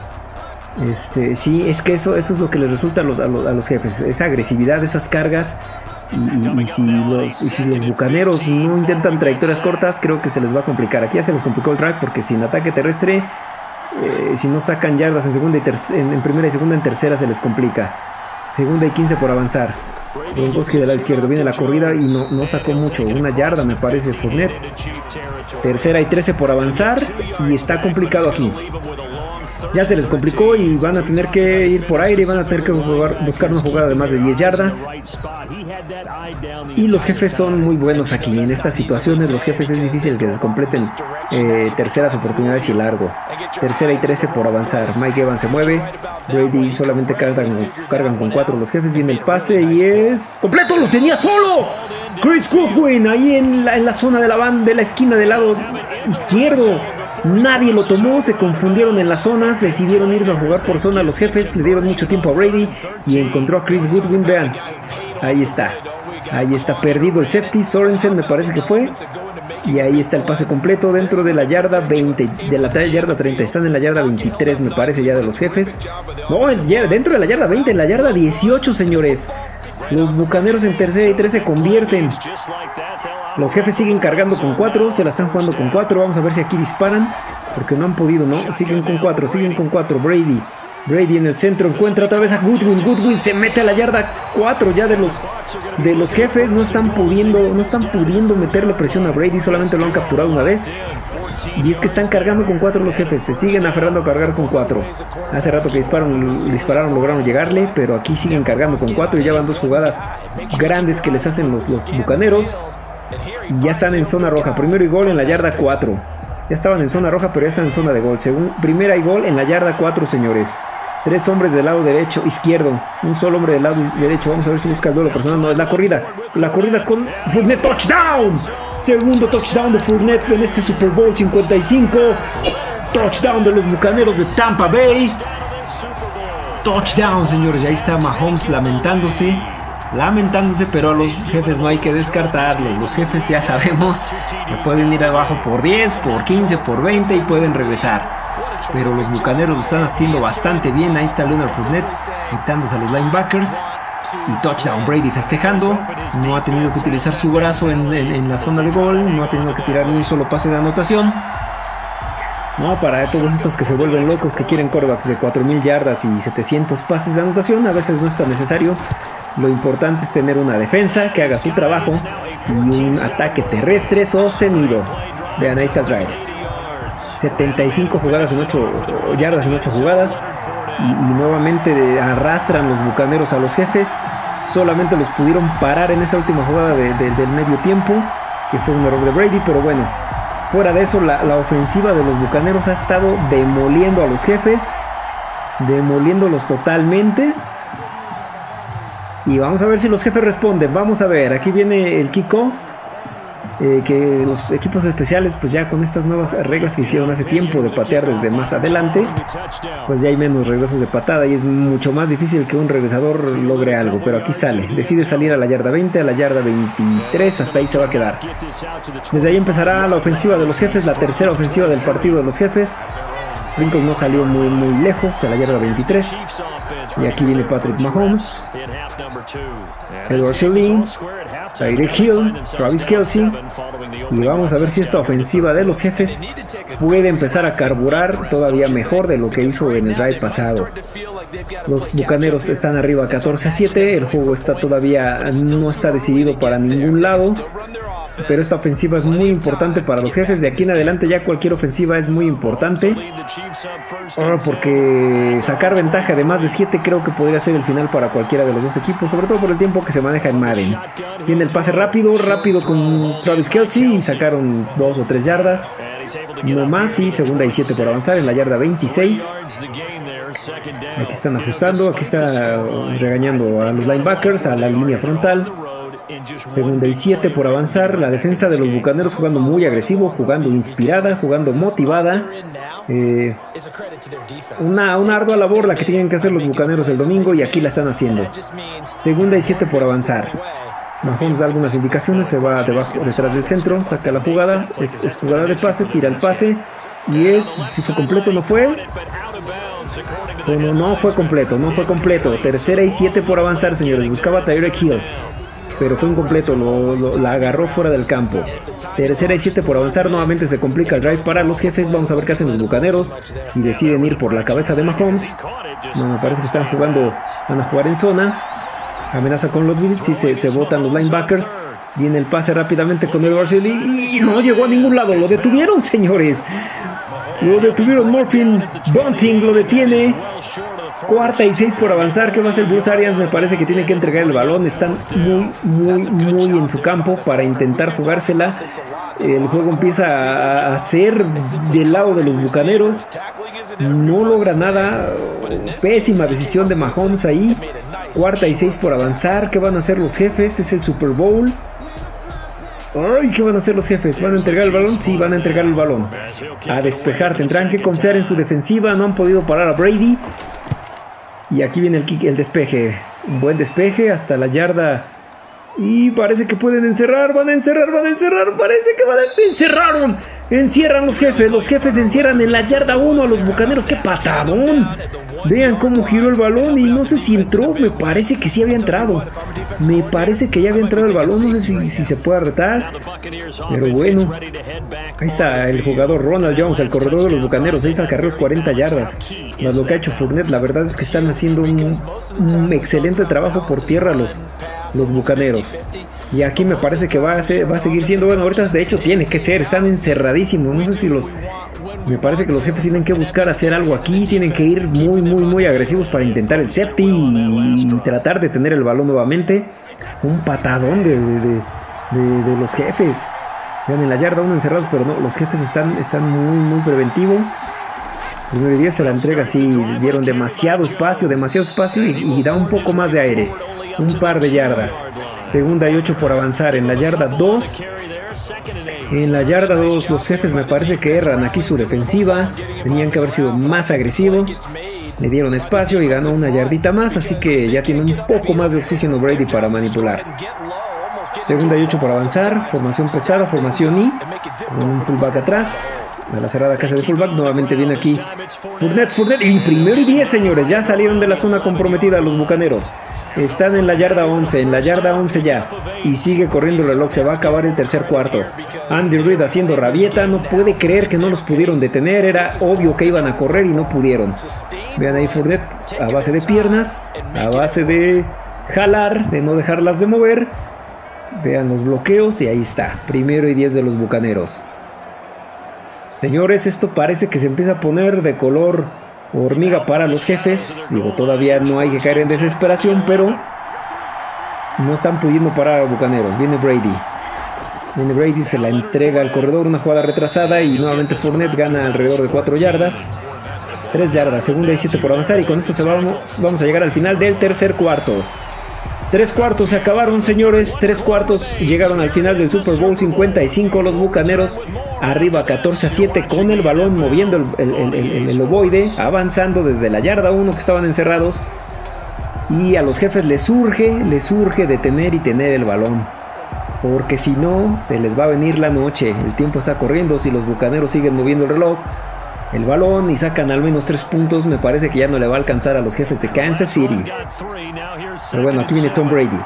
Sí, es que eso es lo que les resulta a los Jefes, esa agresividad, esas cargas. Y si los Bucaneros no intentan trayectorias cortas, creo que se les va a complicar. Aquí ya se les complicó el drive, porque sin ataque terrestre, si no sacan yardas en primera y segunda, en tercera se les complica. Segunda y 15 por avanzar. Gronkowski del lado izquierdo, viene la corrida y no sacó mucho, 1 yarda me parece Fournette. Tercera y 13 por avanzar, y está complicado aquí. Ya se les complicó y van a tener que ir por aire, y van a tener que buscar una jugada de más de 10 yardas. Y los Jefes son muy buenos aquí. En estas situaciones los Jefes es difícil que se completen terceras oportunidades y largo. Tercera y 13 por avanzar. Mike Evans se mueve. Brady solamente cargan con 4 los Jefes. Viene el pase y es completo. ¡Lo tenía solo! Chris Goodwin ahí en la zona de la esquina del lado izquierdo. Nadie lo tomó, se confundieron en las zonas, decidieron ir a jugar por zona los jefes, le dieron mucho tiempo a Brady y encontró a Chris Goodwin. Vean, ahí está perdido el safety. Sorensen me parece que fue. Y ahí está el pase completo dentro de la yarda 20, de la yarda 30. Están en la yarda 23, me parece, ya de los jefes. No, dentro de la yarda 20, en la yarda 18, señores. Los bucaneros en tercera y 3 se convierten. Los jefes siguen cargando con 4, se la están jugando con 4. Vamos a ver si aquí disparan, porque no han podido, ¿no? Siguen con 4. Brady en el centro, encuentra otra vez a Goodwin. Goodwin se mete a la yarda 4 ya de los jefes. No están pudiendo meterle presión a Brady, solamente lo han capturado una vez. Y es que están cargando con 4 los jefes, se siguen aferrando a cargar con 4. Hace rato que dispararon, lograron llegarle, pero aquí siguen cargando con 4 y ya van 2 jugadas grandes que les hacen los bucaneros. Y ya están en zona roja, primero y gol en la yarda 4. Ya estaban en zona roja, pero ya están en zona de gol. Primera y gol en la yarda 4, señores. 3 hombres del lado izquierdo, un solo hombre del lado derecho. Vamos a ver si busca el duelo personal. No, es la corrida con Fournette. Touchdown, segundo touchdown de Fournette en este Super Bowl 55. Touchdown de los bucaneros de Tampa Bay. Touchdown, señores. Y ahí está Mahomes lamentándose, pero a los jefes no hay que descartarlo. Los jefes ya sabemos que pueden ir abajo por 10, por 15, por 20 y pueden regresar. Pero los bucaneros lo están haciendo bastante bien. Ahí está Leonard Fournette quitándose a los linebackers. Y touchdown, Brady festejando. No ha tenido que utilizar su brazo en la zona de gol. No ha tenido que tirar ni un solo pase de anotación. No, para todos estos que se vuelven locos, que quieren quarterbacks de 4000 yardas y 700 pases de anotación, a veces no es tan necesario. Lo importante es tener una defensa que haga su trabajo y un ataque terrestre sostenido. Vean, ahí está el drive. 75 jugadas en 8 yardas en 8 jugadas. Y nuevamente arrastran los bucaneros a los jefes. Solamente los pudieron parar en esa última jugada del medio tiempo, que fue un error de Brady. Pero bueno, fuera de eso, la ofensiva de los bucaneros ha estado demoliendo a los jefes, demoliéndolos totalmente. Y vamos a ver si los jefes responden. Vamos a ver, aquí viene el kickoff. Que los equipos especiales, pues ya con estas nuevas reglas que hicieron hace tiempo de patear desde más adelante, pues ya hay menos regresos de patada y es mucho más difícil que un regresador logre algo. Pero aquí decide salir a la yarda 20, a la yarda 23, hasta ahí se va a quedar. Desde ahí empezará la ofensiva de los jefes, la tercera ofensiva del partido de los jefes. Lincoln no salió muy lejos, a la yarda 23. Y aquí viene Patrick Mahomes, Edward Sherlin, Tyreek Hill, Travis Kelce. Y vamos a ver si esta ofensiva de los jefes puede empezar a carburar todavía mejor de lo que hizo en el drive pasado. Los bucaneros están arriba 14-7. El juego no está decidido para ningún lado. Pero esta ofensiva es muy importante para los jefes. De aquí en adelante ya cualquier ofensiva es muy importante, porque sacar ventaja de más de 7 creo que podría ser el final para cualquiera de los dos equipos, sobre todo por el tiempo que se maneja en Madden. Viene el pase rápido con Travis Kelce y sacaron 2 o 3 yardas no más. Y segunda y 7 por avanzar en la yarda 26. Aquí están ajustando, aquí está regañando a los linebackers, a la línea frontal. Segunda y 7 por avanzar. La defensa de los bucaneros jugando muy agresivo, jugando inspirada, jugando motivada. Una ardua labor la que tienen que hacer los bucaneros el domingo, y aquí la están haciendo. Segunda y 7 por avanzar. Mahomes da algunas indicaciones, se va detrás del centro, saca la jugada, es jugada de pase, tira el pase. Y si fue completo, no fue. No fue completo. Tercera y 7 por avanzar, señores. Buscaba a Tyreek Hill, pero fue incompleto, la agarró fuera del campo. Tercera y 7 por avanzar, nuevamente se complica el drive para los jefes. Vamos a ver qué hacen los bucaneros, si deciden ir por la cabeza de Mahomes. No, me parece que van a jugar en zona. Amenaza con los Bills, si se botan los linebackers. Viene el pase rápidamente con Edward Sherlin y no llegó a ningún lado. Lo detuvieron, señores. Lo detuvieron. Morphin Bunting lo detiene. Cuarta y 6 por avanzar. ¿Qué va a hacer Bruce Arians? Me parece que tiene que entregar el balón. Están muy en su campo para intentar jugársela. El juego empieza a ser del lado de los bucaneros. No logra nada. Pésima decisión de Mahomes ahí. Cuarta y 6 por avanzar. ¿Qué van a hacer los jefes? Es el Super Bowl. Ay, ¿qué van a hacer los jefes? ¿Van a entregar el balón? Sí, van a entregar el balón. A despejar, tendrán que confiar en su defensiva. No han podido parar a Brady. Y aquí viene el despeje. Un buen despeje hasta la yarda. Y parece que pueden encerrar. Van a encerrar. Parece que encerraron. Encierran los jefes encierran en la yarda 1 a los bucaneros. ¡Qué patadón! Vean cómo giró el balón y no sé si entró. Me parece que sí había entrado. Me parece que ya había entrado el balón. No sé si se puede retar. Pero bueno. Ahí está el jugador Ronald Jones, el corredor de los bucaneros. 6 acarreos, 40 yardas. Más lo que ha hecho Fournette. La verdad es que están haciendo un excelente trabajo por tierra los bucaneros. Y aquí me parece que va a seguir siendo. Bueno, ahorita de hecho tiene que ser. Están encerradísimos. No sé si me parece que los jefes tienen que buscar hacer algo aquí. Tienen que ir muy agresivos para intentar el safety y tratar de tener el balón nuevamente. Fue un patadón de los jefes. Vean, en la yarda 1 encerrados, pero no, los jefes están muy preventivos. Primero y 10 se la entrega así. Dieron demasiado espacio y da un poco más de aire. Un par de yardas. Segunda y 8 por avanzar. En la yarda 2. En la yarda 2 los jefes me parece que erran aquí su defensiva. Tenían que haber sido más agresivos. Le dieron espacio y ganó una yardita más. Así que ya tiene un poco más de oxígeno Brady para manipular. Segunda y 8 por avanzar. Formación pesada, formación I. Con un fullback atrás. A la cerrada casa de fullback. Nuevamente viene aquí Fournette. Y primero y 10, señores. Ya salieron de la zona comprometida los bucaneros. Están en la yarda 11. En la yarda 11 ya. Y sigue corriendo el reloj. Se va a acabar el tercer cuarto. Andy Reid haciendo rabieta. No puede creer que no los pudieron detener. Era obvio que iban a correr y no pudieron. Vean ahí Fournette. A base de piernas. A base de jalar. De no dejarlas de mover. Vean los bloqueos y ahí está. Primero y 10 de los bucaneros. Señores, esto parece que se empieza a poner de color hormiga para los jefes. Digo, todavía no hay que caer en desesperación, pero no están pudiendo parar a bucaneros. Viene Brady, se la entrega al corredor. Una jugada retrasada y nuevamente Fournette gana alrededor de 4 yardas. 3 yardas, segunda y 7 por avanzar. Y con esto vamos a llegar al final del tercer cuarto. 3 cuartos se acabaron, señores. 3 cuartos llegaron al final del Super Bowl 55. Los bucaneros arriba 14-7 con el balón, moviendo el ovoide, avanzando desde la yarda 1 que estaban encerrados. Y a los jefes les urge detener y tener el balón, porque si no se les va a venir la noche. El tiempo está corriendo. Si los bucaneros siguen moviendo el reloj, el balón y sacan al menos 3 puntos, me parece que ya no le va a alcanzar a los jefes de Kansas City. Pero bueno, aquí viene Tom Brady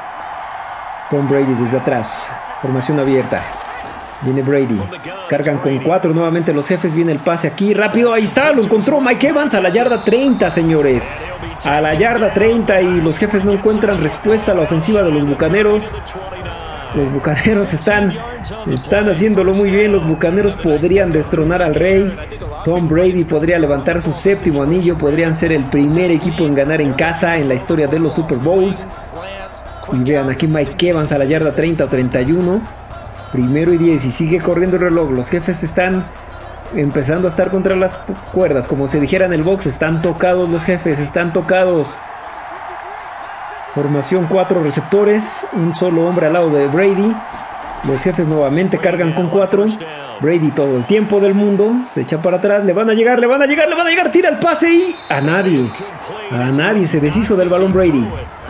desde atrás, formación abierta. Viene Brady, cargan con 4 nuevamente los jefes. Viene el pase aquí, rápido, ahí está, lo encontró Mike Evans a la yarda 30, señores. A la yarda 30 y los jefes no encuentran respuesta a la ofensiva de los bucaneros. Los bucaneros están haciéndolo muy bien. Los bucaneros podrían destronar al rey. Tom Brady podría levantar su 7º anillo. Podrían ser el primer equipo en ganar en casa en la historia de los Super Bowls. Y vean aquí Mike Evans a la yarda 30 o 31. Primero y 10 y sigue corriendo el reloj. Los jefes están empezando a estar contra las cuerdas. Como se dijera en el box, están tocados los jefes, están tocados. Formación 4 receptores, un solo hombre al lado de Brady. Los jefes nuevamente cargan con 4. Brady todo el tiempo del mundo, se echa para atrás, le van a llegar, tira el pase y a nadie, se deshizo del balón Brady.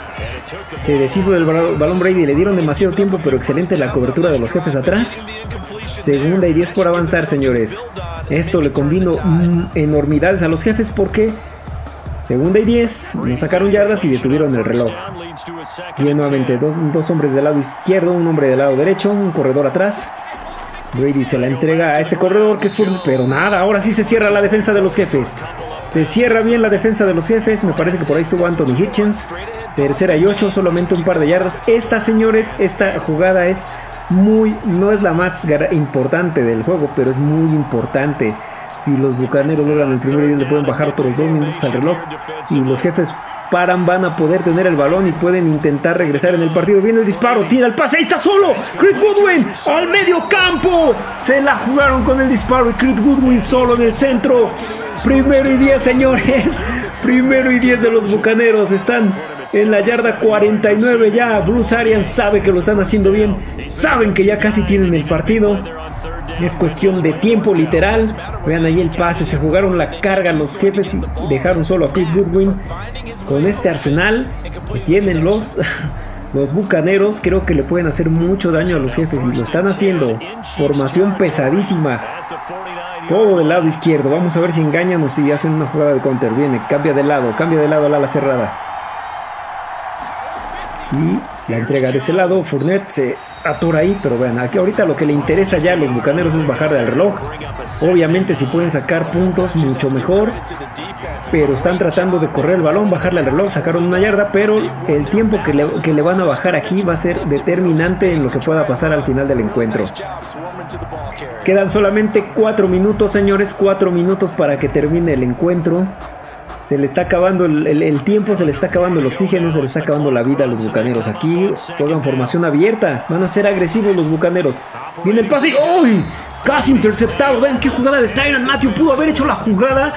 Le dieron demasiado tiempo, pero excelente la cobertura de los jefes atrás. Segunda y 10 por avanzar, señores. Esto le combinó enormidades a los jefes porque segunda y 10, no sacaron yardas y detuvieron el reloj. Y nuevamente dos hombres del lado izquierdo, un hombre del lado derecho, un corredor atrás. Brady se la entrega a este corredor que es Fournette, pero nada, ahora sí se cierra la defensa de los jefes. Se cierra bien la defensa de los jefes. Me parece que por ahí estuvo Anthony Hitchens. Tercera y 8, solamente un par de yardas. Señores, esta jugada es no es la más importante del juego, pero es muy importante. Si los bucaneros logran el primer 10, le pueden bajar otros 2 minutos al reloj. Y los jefes paran, van a poder tener el balón y pueden intentar regresar en el partido. Viene el disparo, tira el pase, ahí está solo Chris Goodwin al medio campo. Se la jugaron con el disparo y Chris Goodwin solo en el centro. Primero y 10, señores. Primero y 10 de los bucaneros. Están en la yarda 49 ya. Bruce Arians sabe que lo están haciendo bien, saben que ya casi tienen el partido. Es cuestión de tiempo, literal. Vean ahí el pase, se jugaron la carga los jefes y dejaron solo a Chris Goodwin. Con este arsenal que tienen los bucaneros, creo que le pueden hacer mucho daño a los jefes y lo están haciendo. Formación pesadísima, todo del lado izquierdo. Vamos a ver si engañan o si hacen una jugada de counter. Viene, cambia de lado al ala cerrada. Y la entrega de ese lado. Fournette se atora ahí, pero vean, aquí ahorita lo que le interesa ya a los bucaneros es bajar del reloj. Obviamente si pueden sacar puntos mucho mejor, pero están tratando de correr el balón, bajarle al reloj. Sacaron una yarda, pero el tiempo que le van a bajar aquí va a ser determinante en lo que pueda pasar al final del encuentro. Quedan solamente 4 minutos, señores, 4 minutos para que termine el encuentro. Se le está acabando el tiempo, se le está acabando el oxígeno, se le está acabando la vida a los bucaneros. Aquí juegan formación abierta, van a ser agresivos los bucaneros. Viene el pase, ¡uy! Casi interceptado. Vean qué jugada de Tyrann Mathieu. Pudo haber hecho la jugada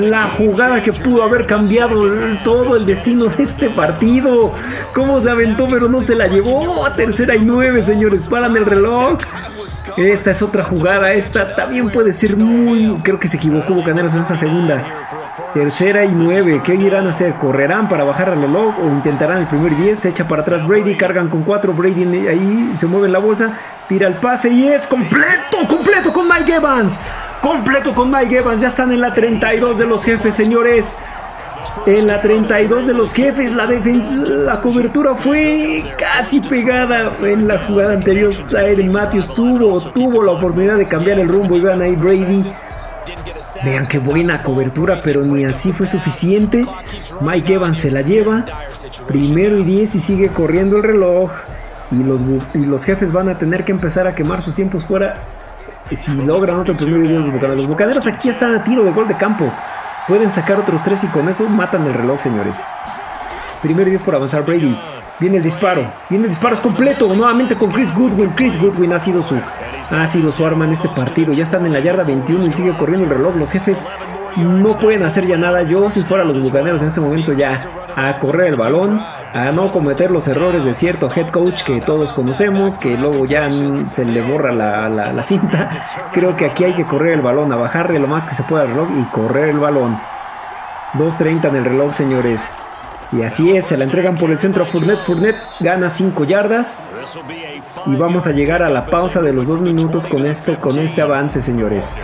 que pudo haber cambiado todo el destino de este partido. Cómo se aventó, pero no se la llevó. A 3ª y 9, señores, paran el reloj. Esta es otra jugada. Esta también puede ser muy... Creo que se equivocó Bucaneros en esa segunda. 3ª y 9. ¿Qué irán a hacer? ¿Correrán para bajar el reloj o intentarán el primer 10? Se echa para atrás Brady. Cargan con 4. Brady ahí se mueve en la bolsa. Tira el pase y es completo con Mike Evans. Completo con Mike Evans. Ya están en la 32 de los jefes, señores. En la 32 de los jefes. La cobertura fue casi pegada en la jugada anterior. Tyrann Mathieu tuvo la oportunidad de cambiar el rumbo. Y vean ahí Brady. Vean qué buena cobertura, pero ni así fue suficiente. Mike Evans se la lleva. 1º y 10 y sigue corriendo el reloj. Y los jefes van a tener que empezar a quemar sus tiempos fuera. Si logran otro 1º y 10 los bucaneros. Los bucaneros aquí están a tiro de gol de campo. Pueden sacar otros 3 y con eso matan el reloj, señores. 1º y 10 por avanzar Brady. Viene el disparo. Es completo. Nuevamente con Chris Goodwin. Chris Goodwin ha sido su arma en este partido. Ya están en la yarda 21 y sigue corriendo el reloj. Los jefes no pueden hacer ya nada. Yo, si fuera los bucaneros en este momento, ya a correr el balón, a no cometer los errores de cierto head coach que todos conocemos, que luego ya se le borra la cinta. Creo que aquí hay que correr el balón, a bajarle lo más que se pueda al reloj y correr el balón. 2:30 en el reloj, señores. Y así es, se la entregan por el centro a Fournette. Fournette gana 5 yardas. Y vamos a llegar a la pausa de los 2 minutos con este avance, señores.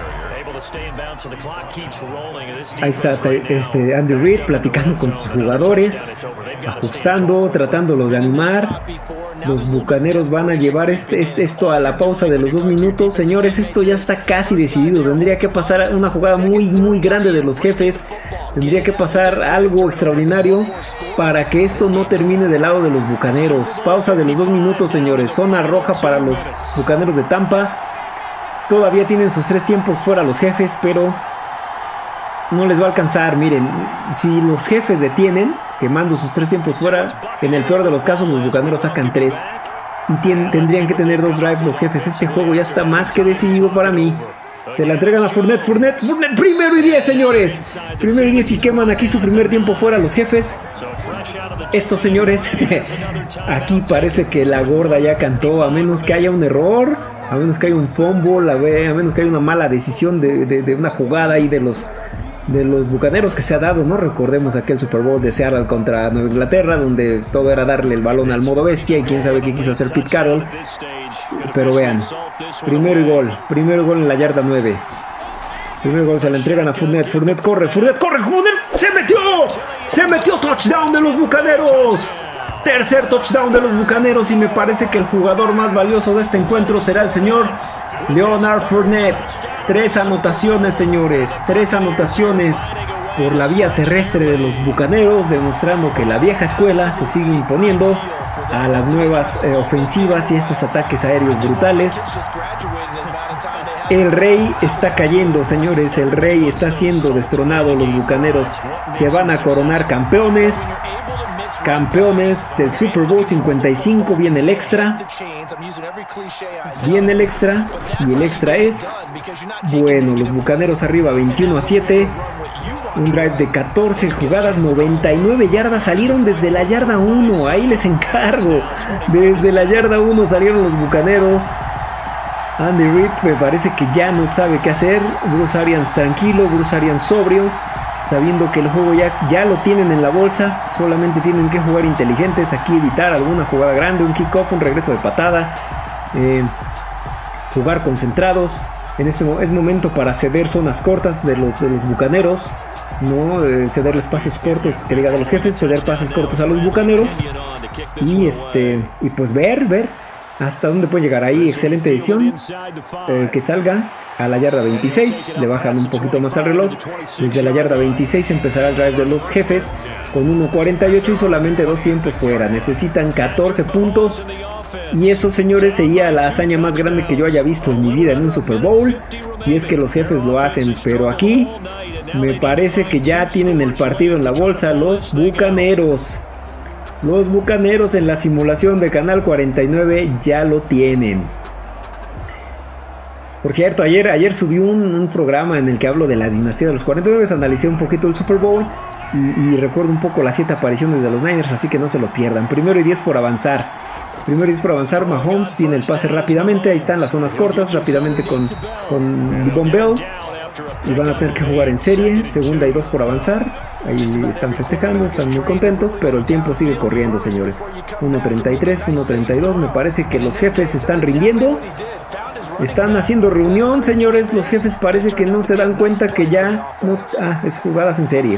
Ahí está Andy Reid platicando con sus jugadores, ajustando, tratándolos de animar. Los bucaneros van a llevar esto a la pausa de los 2 minutos. Señores, esto ya está casi decidido. Tendría que pasar una jugada muy, muy grande de los jefes. Tendría que pasar algo extraordinario para que esto no termine del lado de los bucaneros. Pausa de los 2 minutos, señores. Zona roja para los bucaneros de Tampa. Todavía tienen sus 3 tiempos fuera los jefes, pero no les va a alcanzar. Miren, si los jefes detienen, quemando sus 3 tiempos fuera, en el peor de los casos los bucaneros sacan 3. Y tendrían que tener 2 drives los jefes. Este juego ya está más que decidido para mí. Se la entregan a Fournette. 1º y 10, señores. 1º y 10 y queman aquí su primer tiempo fuera los jefes. Estos señores, aquí parece que la gorda ya cantó. A menos que haya un error, a menos que haya un fumble, a menos que haya una mala decisión de una jugada ahí de los bucaneros que se ha dado, ¿no? Recordemos aquel Super Bowl de Seattle contra Nueva Inglaterra, donde todo era darle el balón al modo bestia y quién sabe qué quiso hacer Pete Carroll. Pero vean, 1º y gol en la yarda 9. 1º gol, se la entregan a Fournette. Fournette corre, Fournette se metió, touchdown de los bucaneros. 3er touchdown de los bucaneros y me parece que el jugador más valioso de este encuentro será el señor Leonard Fournette. 3 anotaciones, señores, 3 anotaciones por la vía terrestre de los bucaneros, demostrando que la vieja escuela se sigue imponiendo a las nuevas ofensivas y estos ataques aéreos brutales. El rey está cayendo, señores, el rey está siendo destronado. Los bucaneros se van a coronar campeones del Super Bowl 55. Viene el extra y el extra es bueno. Los bucaneros arriba 21-7. Un drive de 14 jugadas, 99 yardas, salieron desde la yarda 1, ahí les encargo. Desde la yarda 1 salieron los Bucaneros. Andy Reid me parece que ya no sabe qué hacer. Bruce Arians tranquilo, Bruce Arians sobrio, sabiendo que el juego ya lo tienen en la bolsa. Solamente tienen que jugar inteligentes, aquí evitar alguna jugada grande, un kickoff, un regreso de patada, jugar concentrados. Es momento para ceder zonas cortas de los Bucaneros, no cederles pases cortos, que diga de los Jefes, ceder pases cortos a los Bucaneros y pues ver hasta dónde puede llegar. Ahí excelente edición, que salga a la yarda 26, le bajan un poquito más al reloj. Desde la yarda 26 empezará el drive de los Jefes con 1.48 y solamente 2 tiempos fuera. Necesitan 14 puntos. Y eso, señores, sería la hazaña más grande que yo haya visto en mi vida en un Super Bowl, si es que los Jefes lo hacen. Pero aquí me parece que ya tienen el partido en la bolsa los Bucaneros. Los Bucaneros en la simulación de Canal 49 ya lo tienen. Por cierto, ayer subí un programa en el que hablo de la dinastía de los 49, analicé un poquito el Super Bowl y recuerdo un poco las 7 apariciones de los Niners, así que no se lo pierdan. Primero y 10 por avanzar. Mahomes tiene el pase rápidamente, ahí están las zonas cortas, rápidamente con Devon Bell. Y van a tener que jugar en serie. Segunda y 2 por avanzar. Ahí están festejando, están muy contentos, pero el tiempo sigue corriendo, señores. 1.33, 1.32. Me parece que los Jefes están rindiendo. Están haciendo reunión, señores. Los Jefes parece que no se dan cuenta que ya no, es jugadas en serie.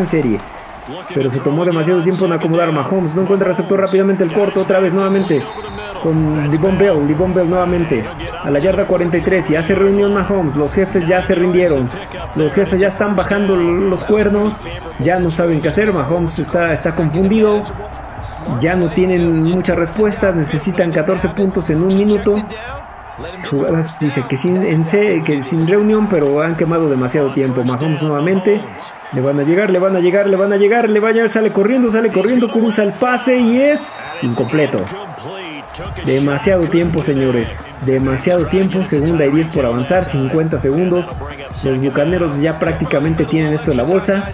Pero se tomó demasiado tiempo en acomodar. Mahomes no encuentra receptor, rápidamente el corto, otra vez nuevamente con Devon Bell nuevamente a la yarda 43 y hace reunión Mahomes. Los Jefes ya se rindieron, los Jefes ya están bajando los cuernos, ya no saben qué hacer. Mahomes está confundido, ya no tienen muchas respuestas, necesitan 14 puntos en un minuto. Jugadas, dice que sin reunión, pero han quemado demasiado tiempo. Mahomes nuevamente, le van a llegar, sale corriendo, cruza el pase y es incompleto. Demasiado tiempo, señores, demasiado tiempo. Segunda y 10 por avanzar, 50 segundos. Los Bucaneros ya prácticamente tienen esto en la bolsa.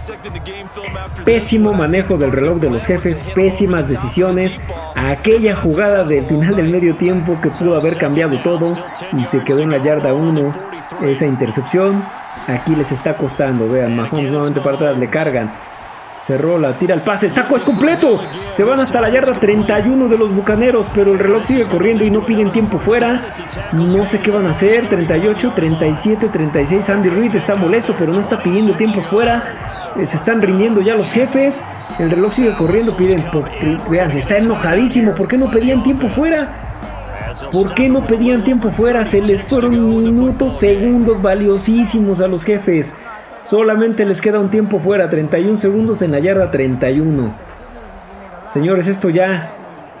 Pésimo manejo del reloj de los Jefes, pésimas decisiones. Aquella jugada del final del medio tiempo que pudo haber cambiado todo y se quedó en la yarda 1. Esa intercepción aquí les está costando. Vean, Mahomes nuevamente para atrás, le cargan. Se rola, tira el pase, es completo. Se van hasta la yarda 31 de los Bucaneros, pero el reloj sigue corriendo y no piden tiempo fuera. No sé qué van a hacer. 38, 37, 36. Andy Reid está molesto, pero no está pidiendo tiempos fuera. Se están rindiendo ya los Jefes. El reloj sigue corriendo, vean, se está enojadísimo. ¿Por qué no pedían tiempo fuera? Se les fueron minutos, segundos valiosísimos a los Jefes. Solamente les queda un tiempo fuera, 31 segundos en la yarda 31. Señores, esto ya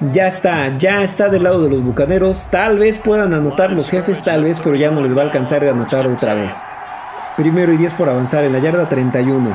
está del lado de los Bucaneros. Tal vez puedan anotar los Jefes, pero ya no les va a alcanzar de anotar otra vez. Primero y 10 por avanzar en la yarda 31.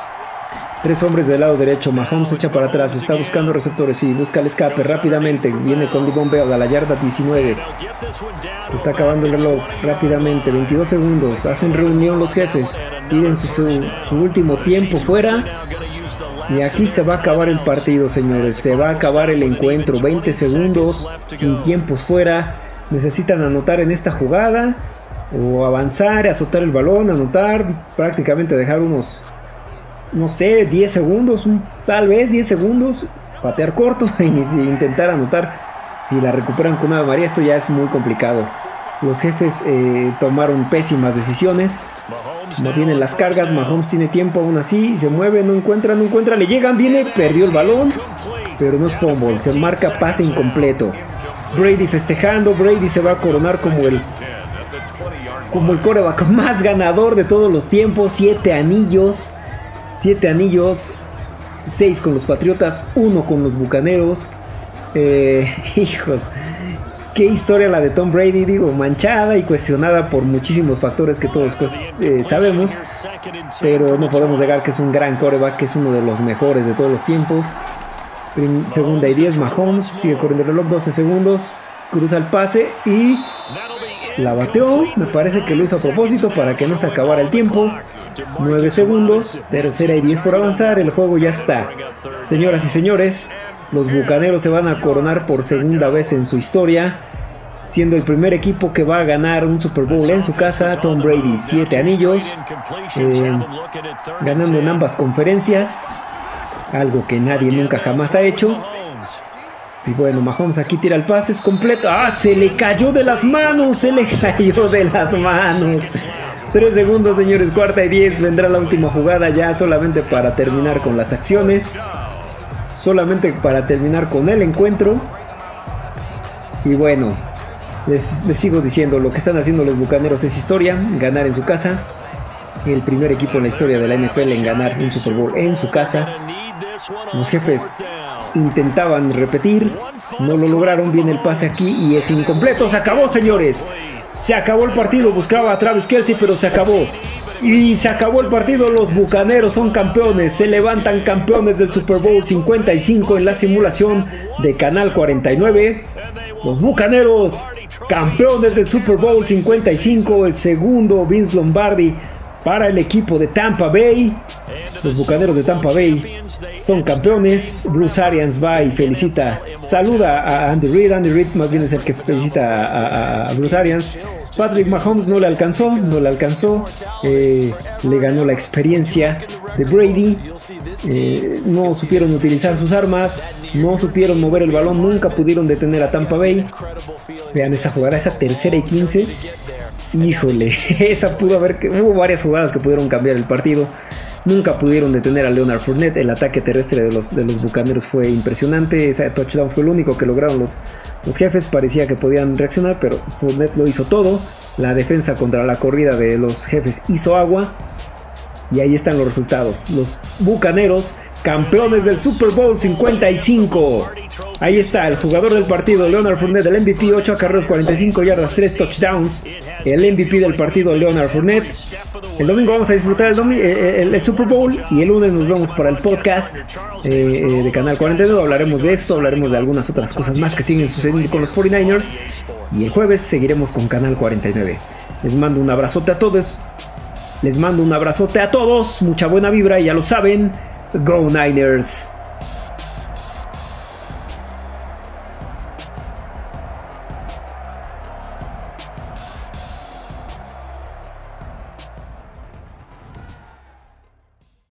3 hombres del lado derecho. Mahomes echa para atrás, está buscando receptores y busca el escape rápidamente. Viene con Devon Bell a la yarda 19. Está acabando el reloj rápidamente, 22 segundos. Hacen reunión los Jefes, piden su último tiempo fuera. Y aquí se va a acabar el partido, señores. Se va a acabar el encuentro. 20 segundos sin tiempos fuera. Necesitan anotar en esta jugada o avanzar, azotar el balón, anotar, prácticamente dejar unos, no sé, 10 segundos, tal vez 10 segundos, patear corto e intentar anotar. Si la recuperan con Ave María, esto ya es muy complicado. Los Jefes tomaron pésimas decisiones. No vienen las cargas, Mahomes tiene tiempo aún así, se mueve, no encuentra, le llegan, perdió el balón, pero no es fumble, se marca pase incompleto. Brady festejando, Brady se va a coronar como el quarterback más ganador de todos los tiempos. 7 anillos, 6 con los Patriotas, 1 con los Bucaneros. Hijos, qué historia la de Tom Brady, manchada y cuestionada por muchísimos factores que todos sabemos, pero no podemos negar que es un gran quarterback, que es uno de los mejores de todos los tiempos. Segunda y 10, Mahomes sigue corriendo el reloj, 12 segundos, cruza el pase y La bateó, me parece que lo hizo a propósito para que no se acabara el tiempo. 9 segundos, tercera y 10 por avanzar, el juego ya está. Señoras y señores, los Bucaneros se van a coronar por segunda vez en su historia, siendo el primer equipo que va a ganar un Super Bowl en su casa. Tom Brady 7 anillos, ganando en ambas conferencias, algo que nadie nunca jamás ha hecho. Y bueno, Mahomes aquí tira el pase, es completo. ¡Ah! Se le cayó de las manos, 3 segundos, señores, cuarta y 10. Vendrá la última jugada ya solamente para terminar con las acciones, solamente para terminar con el encuentro. Y bueno, les sigo diciendo, lo que están haciendo los Bucaneros es historia, ganar en su casa. El primer equipo en la historia de la NFL en ganar un Super Bowl en su casa. Los Jefes intentaban repetir, no lo lograron. Viene el pase aquí y es incompleto. Se acabó, señores, se acabó el partido. Buscaba a Travis Kelce, pero se acabó. Y se acabó el partido. Los Bucaneros son campeones, se levantan campeones del Super Bowl 55 en la simulación de Canal 49. Los Bucaneros, campeones del Super Bowl 55, el segundo Vince Lombardi para el equipo de Tampa Bay. Los Bucaneros de Tampa Bay son campeones. Bruce Arians va y felicita, saluda a Andy Reid. Andy Reid más bien es el que felicita a Bruce Arians. Patrick Mahomes no le alcanzó, le ganó la experiencia de Brady. No supieron utilizar sus armas, no supieron mover el balón, nunca pudieron detener a Tampa Bay. Vean esa jugada, esa tercera y 15. Híjole, esa pudo haber, hubo varias jugadas que pudieron cambiar el partido. Nunca pudieron detener a Leonard Fournette. El ataque terrestre de los Bucaneros fue impresionante. Ese touchdown fue el único que lograron los Jefes. Parecía que podían reaccionar, pero Fournette lo hizo todo. La defensa contra la corrida de los Jefes hizo agua. Y ahí están los resultados. Los Bucaneros, campeones del Super Bowl 55. Ahí está el jugador del partido, Leonard Fournette, el MVP, 8 acarreos, 45 yardas, 3 touchdowns. El MVP del partido, Leonard Fournette. El domingo vamos a disfrutar el Super Bowl y el lunes nos vemos para el podcast de Canal 49. Hablaremos de esto, hablaremos de algunas otras cosas más que siguen sucediendo con los 49ers. Y el jueves seguiremos con Canal 49. Les mando un abrazote a todos. Mucha buena vibra, ya lo saben. Go Niners.